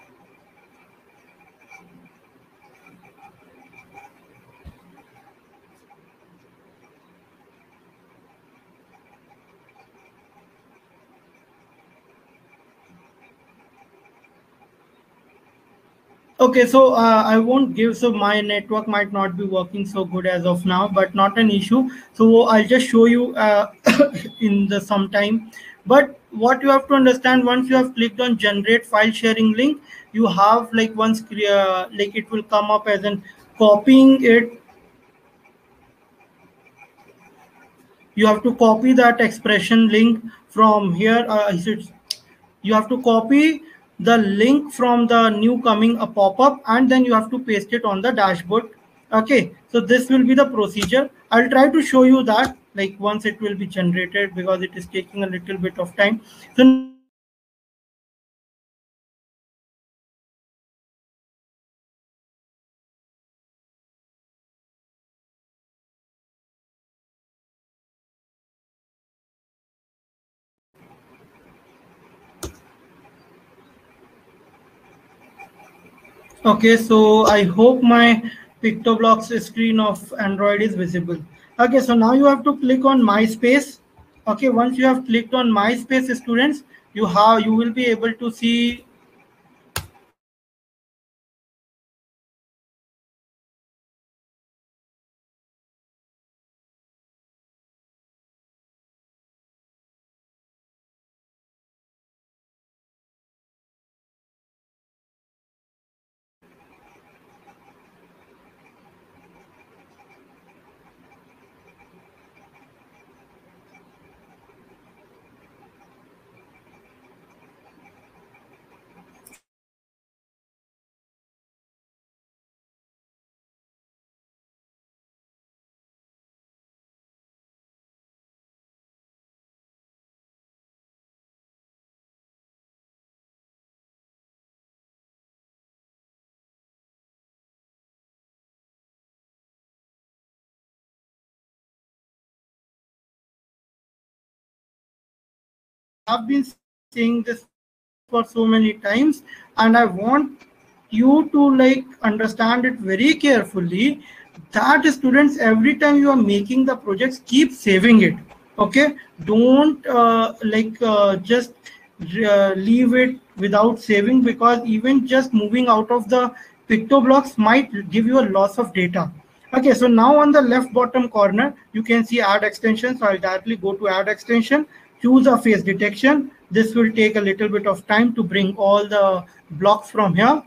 Okay, so I won't give, so my network might not be working so good as of now, but not an issue. So I'll just show you in the some time. But what you have to understand, once you have clicked on generate file sharing link, you have like once like it will come up as an copying it. You have to copy that expression link from here. You have to copy the link from the new coming a pop-up, and then you have to paste it on the dashboard. Okay, so this will be the procedure. I'll try to show you that like once it will be generated, because it is taking a little bit of time. So now you have to click on my space. Okay, so now it has turned to done. Now you have to click on my space. Okay, so now it has turned to done. Now you have to click on my space. Okay, so I hope my PictoBlocks screen of Android is visible. Okay, so now you have to click on My Space. Okay, once you have clicked on My Space, students, you will be able to see. Have been saying this for so many times, and I want you to like understand it very carefully, that students, every time you are making the projects, keep saving it. Okay, don't just leave it without saving, because even just moving out of the PictoBlocks might give you a loss of data. Okay, so now on the left bottom corner, you can see add extension. So I'll directly go to add extension, choose a face detection. This will take a little bit of time to bring all the blocks from here.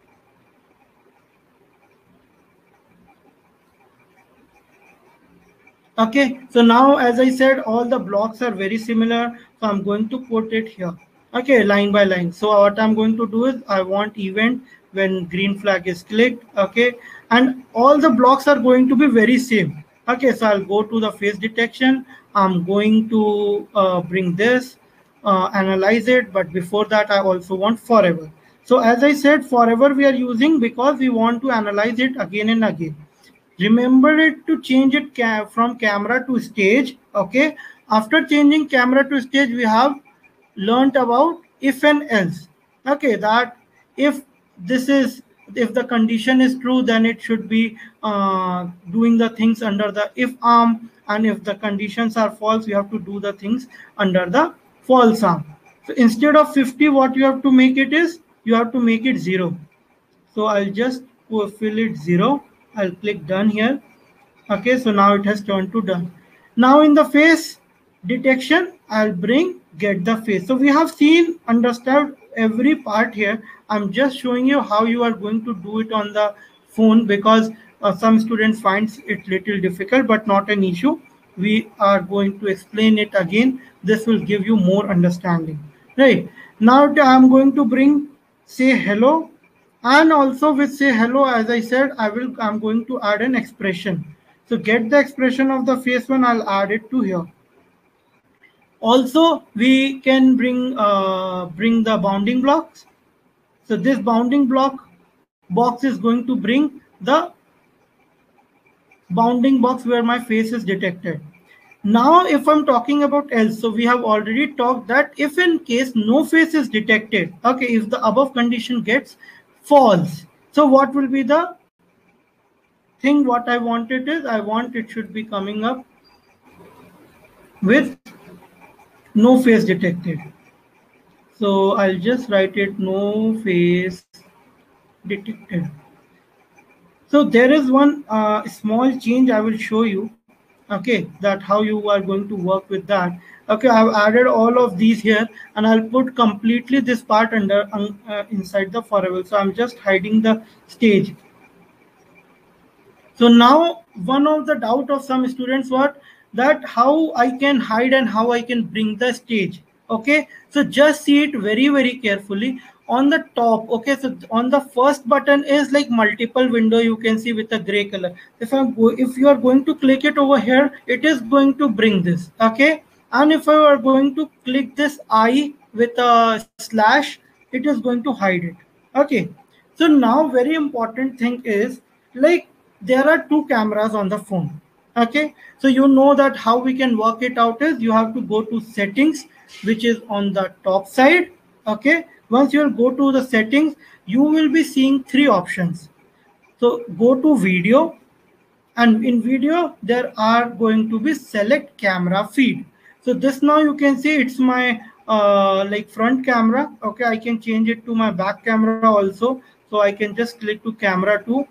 Okay, so now as I said, all the blocks are very similar. So I'm going to put it here. Okay, line by line. So what I'm going to do is I want event when green flag is clicked. Okay, and all the blocks are going to be very same. Okay, so I'll go to the face detection. I'm going to bring this, analyze it. But before that, I also want forever. So as I said, forever we are using because we want to analyze it again and again. Remember it to change it from camera to stage. Okay, after changing camera to stage, we have learned about if and else. Okay, that if this is, if the condition is true, then it should be doing the things under the if arm, and if the conditions are false, you have to do the things under the false arm. So instead of 50, what you have to make it is, you have to make it 0. So I'll just fill it 0. I'll click done here. Okay, so now it has turned to done. Now in the face detection, I'll bring get the face. So we have seen, understood every part here. I'm just showing you how you are going to do it on the phone, because some students finds it little difficult, but not an issue. we are going to explain it again. This will give you more understanding. Right. Now I'm going to bring say hello, and also with say hello, as I said, I'm going to add an expression. So get the expression of the face one, I'll add it to here. Also, we can bring the bounding blocks. So this bounding block box is going to bring the bounding box where my face is detected. Now, if I'm talking about else, so we have already talked that if in case no face is detected, okay, if the above condition gets false, so what will be the thing? What I want it is, I want it should be coming up with no face detected. So I'll just write it no face detected. So there is one small change I will show you. Okay, that how you are going to work with that. Okay, I've added all of these here, and I'll put completely this part under inside the forever. So I'm just hiding the stage. So now one of the doubt of some students what that how I can hide and how I can bring the stage. Okay, so just see it very carefully on the top. Okay, so on the first button is like multiple window you can see with a gray color. If you are going to click it over here, it is going to bring this. Okay, and if you are going to click this I with a slash, it is going to hide it. Okay, so now very important thing is like there are two cameras on the phone. Okay, so you know that how we can work it out is you have to go to settings, which is on the top side. Okay, once you go to the settings, you will be seeing three options. So go to video, and in video there are going to be select camera feed. So this now you can see it's my like front camera. Okay, I can change it to my back camera also. So I can just click to camera 2.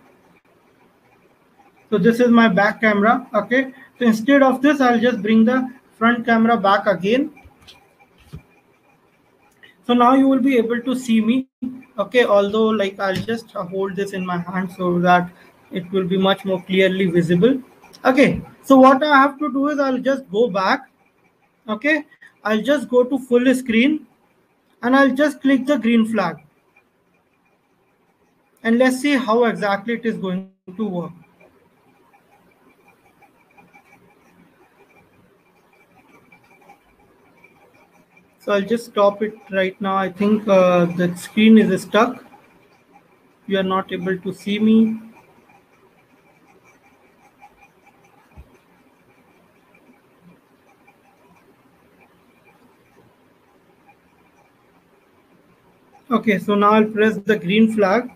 So this is my back camera. Okay, so instead of this I'll just bring the front camera back again. So now you will be able to see me. Okay, although like I'll just hold this in my hand so that it will be much more clearly visible. Okay, so what I have to do is I'll just go back. Okay, I'll just go to full screen, and I'll just click the green flag, and let's see how exactly it is going to work. So I'll just stop it right now. I think the screen is stuck. You are not able to see me. Okay, so now I'll press the green flag.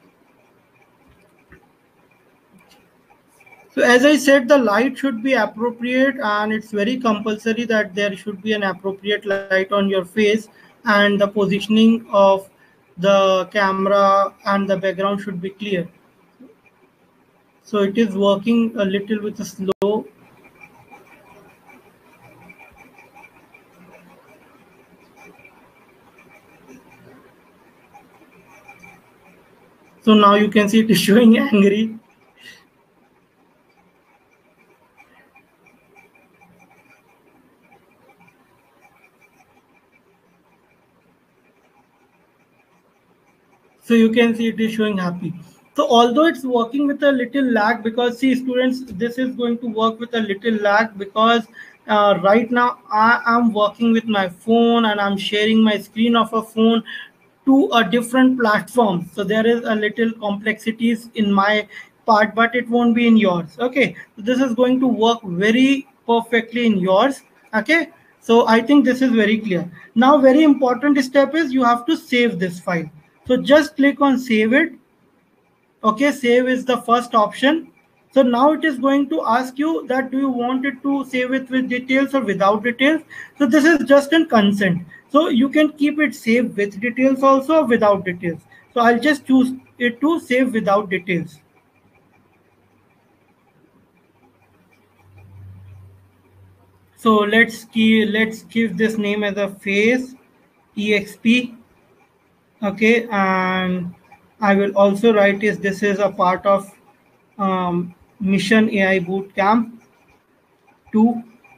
So as I said, the light should be appropriate, and it's very compulsory that there should be an appropriate light on your face, and the positioning of the camera and the background should be clear. So it is working a little with a slow. So now you can see it is showing angry. So you can see it is showing happy. So although it's working with a little lag, because see students, this is going to work with a little lag because right now I am working with my phone and I'm sharing my screen of a phone to a different platform. So there is a little complexities in my part, but it won't be in yours. Okay, so this is going to work very perfectly in yours. Okay, so I think this is very clear. Now very important step is you have to save this file. So just click on save it. Okay, save is the first option. So now it is going to ask you that do you want it to save it with details or without details. So this is just a consent. So you can keep it saved with details also or without details. So I'll just choose it to save without details. So let's give this name as a face exp. Okay, and I will also write is this is a part of mission AI boot camp. 2.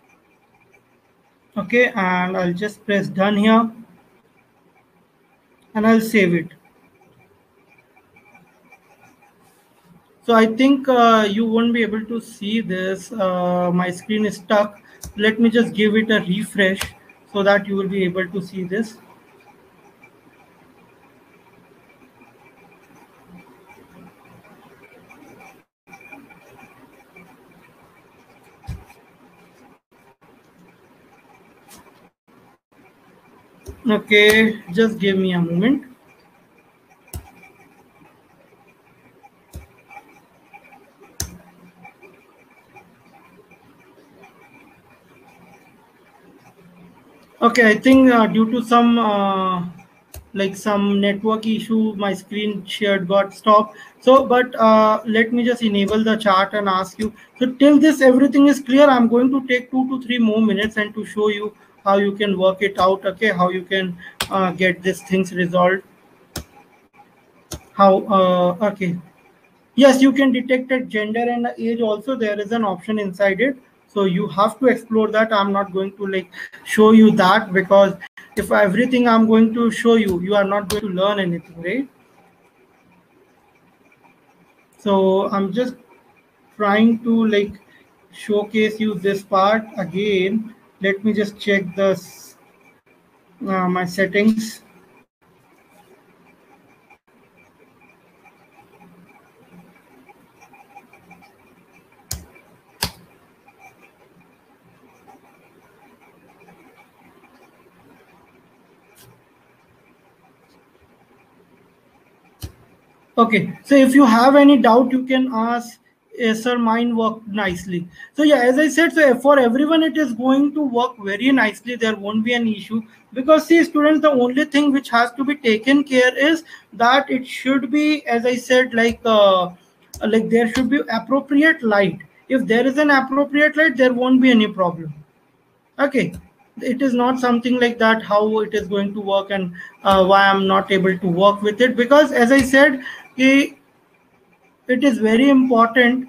Okay, and I'll just press done here and I'll save it. So I think you won't be able to see this. My screen is stuck. Let me just give it a refresh so that you will be able to see this. Okay, just give me a moment. Okay, I think due to some some network issue, my screen shared got stopped. So, but let me just enable the chart and ask you. So, till this everything is clear, I'm going to take 2 to 3 more minutes and to show you how you can work it out. Okay, how you can get these things resolved. How? Okay. Yes, you can detect a gender and age also. There is an option inside it. So you have to explore that. I'm not going to show you that, because if everything I'm going to show you, you are not going to learn anything, right? So I'm just trying to showcase you this part again. Let me just check this my settings. Okay, so if you have any doubt, you can ask. Sir, mine worked nicely. So yeah, as I said, so for everyone, it is going to work very nicely. There won't be an issue, because see, students, the only thing which has to be taken care is that it should be, as I said, there should be appropriate light. If there is an appropriate light, there won't be any problem. Okay, it is not something like that how it is going to work, and why I'm not able to work with it, because as I said, it is very important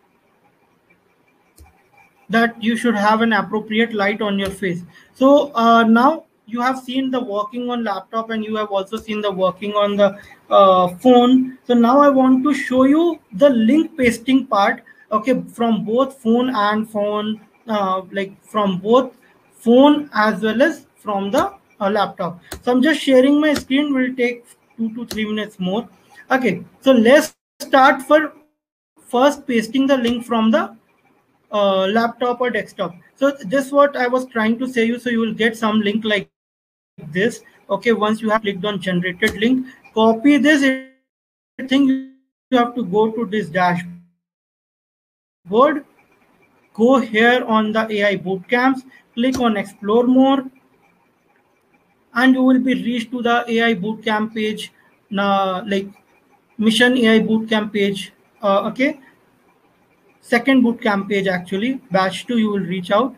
that you should have an appropriate light on your face. So now you have seen the working on laptop, and you have also seen the working on the phone. So now I want to show you the link pasting part. Okay, from both phone and phone, from both phone as well as from the laptop. So I'm just sharing my screen. Will take 2 to 3 minutes more. Okay, so let's start for first pasting the link from the laptop or desktop. So this what I was trying to say you. So you will get some link like this. Okay, once you have clicked on generated link, copy this thing. You have to go to this dashboard, go here on the AI bootcamps, click on explore more, and you will be reached to the AI bootcamp page. Now, Mission AI bootcamp page. Okay, second bootcamp page actually, batch 2. You will reach out.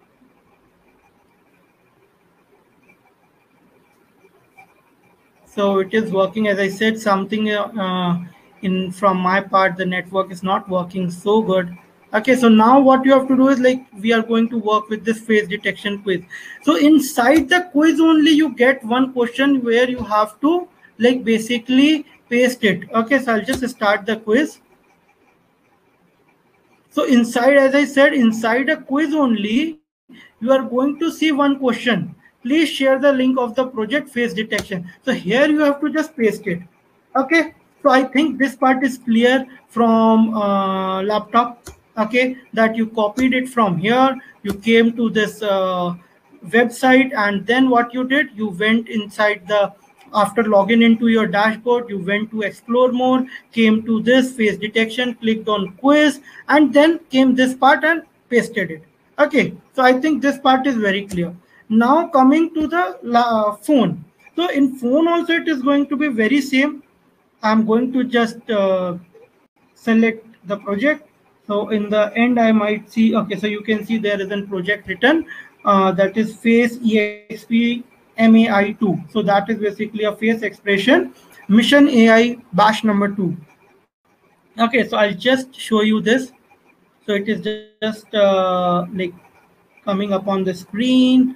So it is working. As I said, something in from my part, the network is not working so good. Okay, so now what you have to do is we are going to work with this face detection quiz. So inside the quiz only you get one question where you have to basically paste it. Okay, so I'll just start the quiz. So inside, as I said, inside a quiz only, you are going to see one question. Please share the link of the project face detection. So here you have to just paste it. Okay. So I think this part is clear from laptop. Okay. That you copied it from here. You came to this website, and then what you did, you went inside the, after logging into your dashboard, you went to explore more, came to this face detection, clicked on quiz, and then came this part and pasted it. Okay, so I think this part is very clear. Now coming to the phone. So in phone also it is going to be very same. I'm going to just select the project. So in the end, I might see, okay, so you can see there is a project written that is face exp mai2. So that is basically a face expression mission AI batch number 2. Okay, so I'll just show you this. So it is just like coming up on the screen.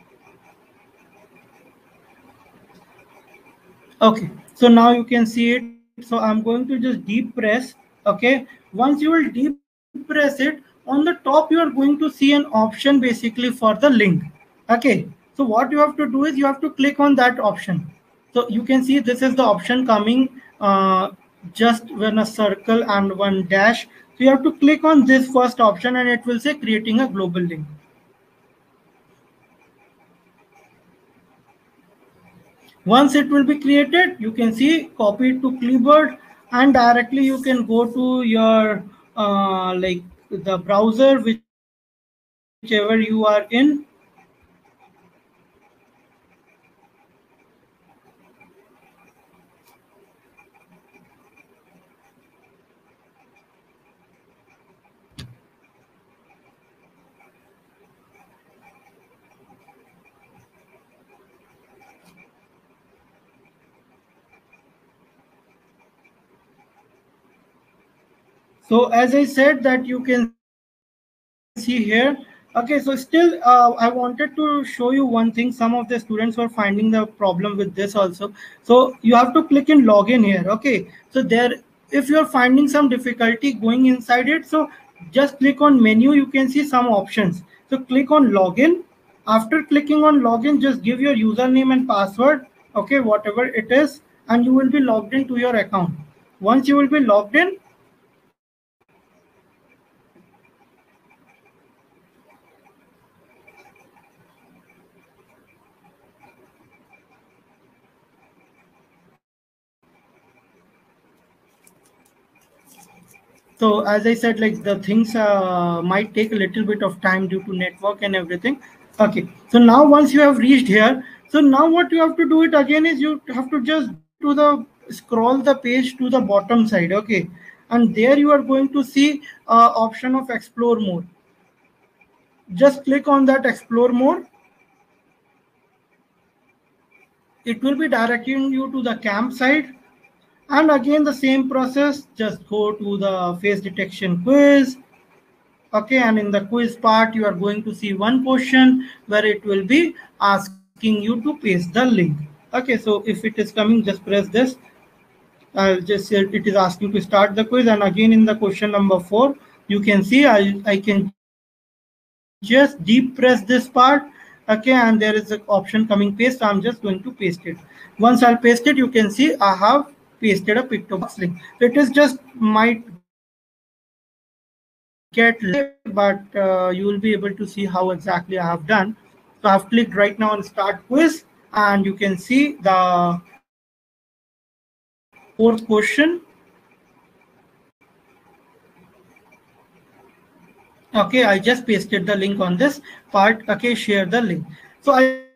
Okay, so now you can see it. So I'm going to just deep press. Okay, once you will deep press it, on the top you are going to see an option basically for the link. Okay, so what you have to do is you have to click on that option. So you can see this is the option coming just when a circle and one dash. So you have to click on this first option and it will say creating a global link. Once it will be created, you can see copy it to clipboard and directly you can go to your like the browser whichever you are in. So as I said that you can see here. Okay, so still I wanted to show you one thing. Some of the students were finding the problem with this also. So you have to click in login here. Okay, so there, if you're finding some difficulty going inside it, so just click on menu, you can see some options. So click on login. After clicking on login, just give your username and password, okay, whatever it is, and you will be logged into your account. Once you will be logged in, so as I said, like the things might take a little bit of time due to network and everything. Okay, so now once you have reached here, so now what you have to do it again is you have to just go to the scroll the page to the bottom side. Okay, and there you are going to see option of explore more. Just click on that explore more. It will be directing you to the campsite. And again the same process, just go to the face detection quiz. Okay, and in the quiz part you are going to see one question where it will be asking you to paste the link. Okay, so if it is coming, just press this. I'll just say it is asking to start the quiz, and again in the question number 4 you can see I can just deep press this part. Okay, and there is an option coming paste, so I'm just going to paste it. Once I'll paste it, you can see I have pasted a Pictobox link. So it is just might get late, but you will be able to see how exactly I have done. So I've clicked right now on start quiz, and you can see the fourth question. Okay, I just pasted the link on this part. Okay, share the link. So I hope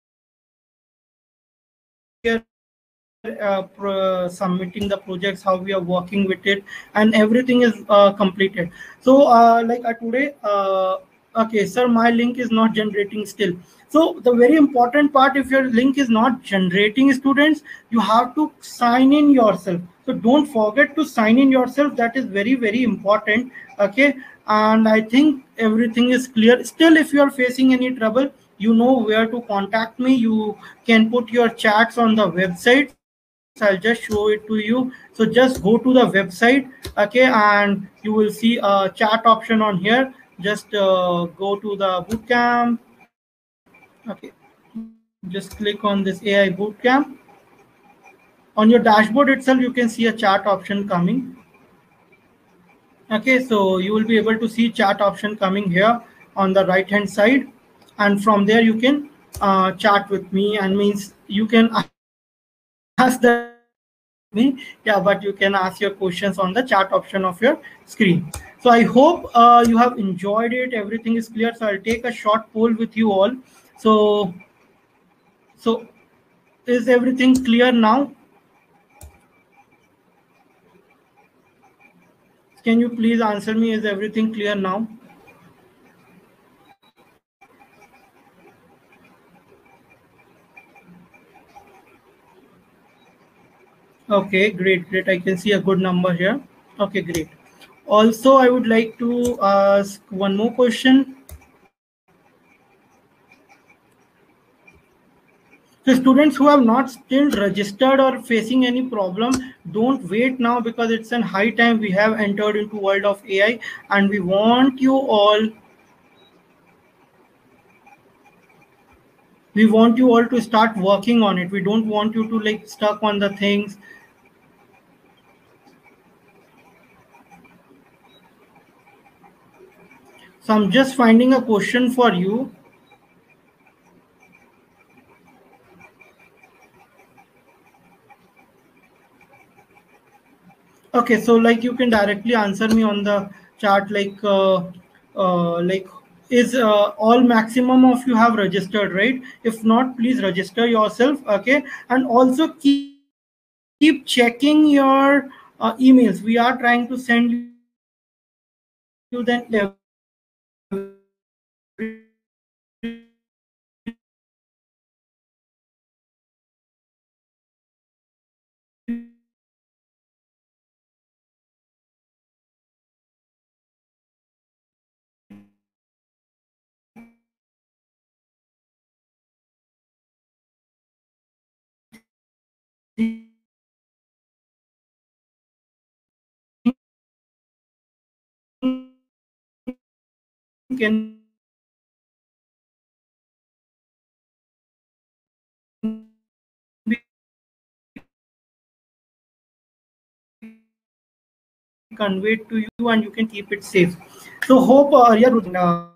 you have understood how we are submitting the projects, how we are working with it, and everything is completed. So today, okay, sir, my link is not generating still. So the very important part, if your link is not generating, students, you have to sign in yourself. So don't forget to sign in yourself. That is very, very important. Okay, and I think everything is clear. Still, if you are facing any trouble, you know where to contact me. You can put your chats on the websites. I'll just show it to you. So just go to the website, okay, and you will see a chat option on here. Just go to the bootcamp. Okay, just click on this AI bootcamp. On your dashboard itself you can see a chat option coming. Okay, so you will be able to see chat option coming here on the right hand side, and from there you can chat with me, and means you can ask the questions with me. Yeah, but you can ask your questions on the chat option of your screen. So I hope you have enjoyed it, everything is clear. So I'll take a short poll with you all. So so is everything clear now? Can you please answer me, is everything clear now? Okay, great, great. I can see a good number here. Okay, great. Also, I would like to ask one more question. So students who have not still registered or facing any problem, don't wait now, because it's an high time. We have entered into world of AI, and we want you all to start working on it. We don't want you to like stuck on the things. So I'm just finding a question for you. Okay, so like you can directly answer me on the chat, like is all maximum of you have registered, right? If not, please register yourself. Okay, and also keep checking your emails. We are trying to send you then can be conveyed to you, and you can keep it safe. So hope yeah,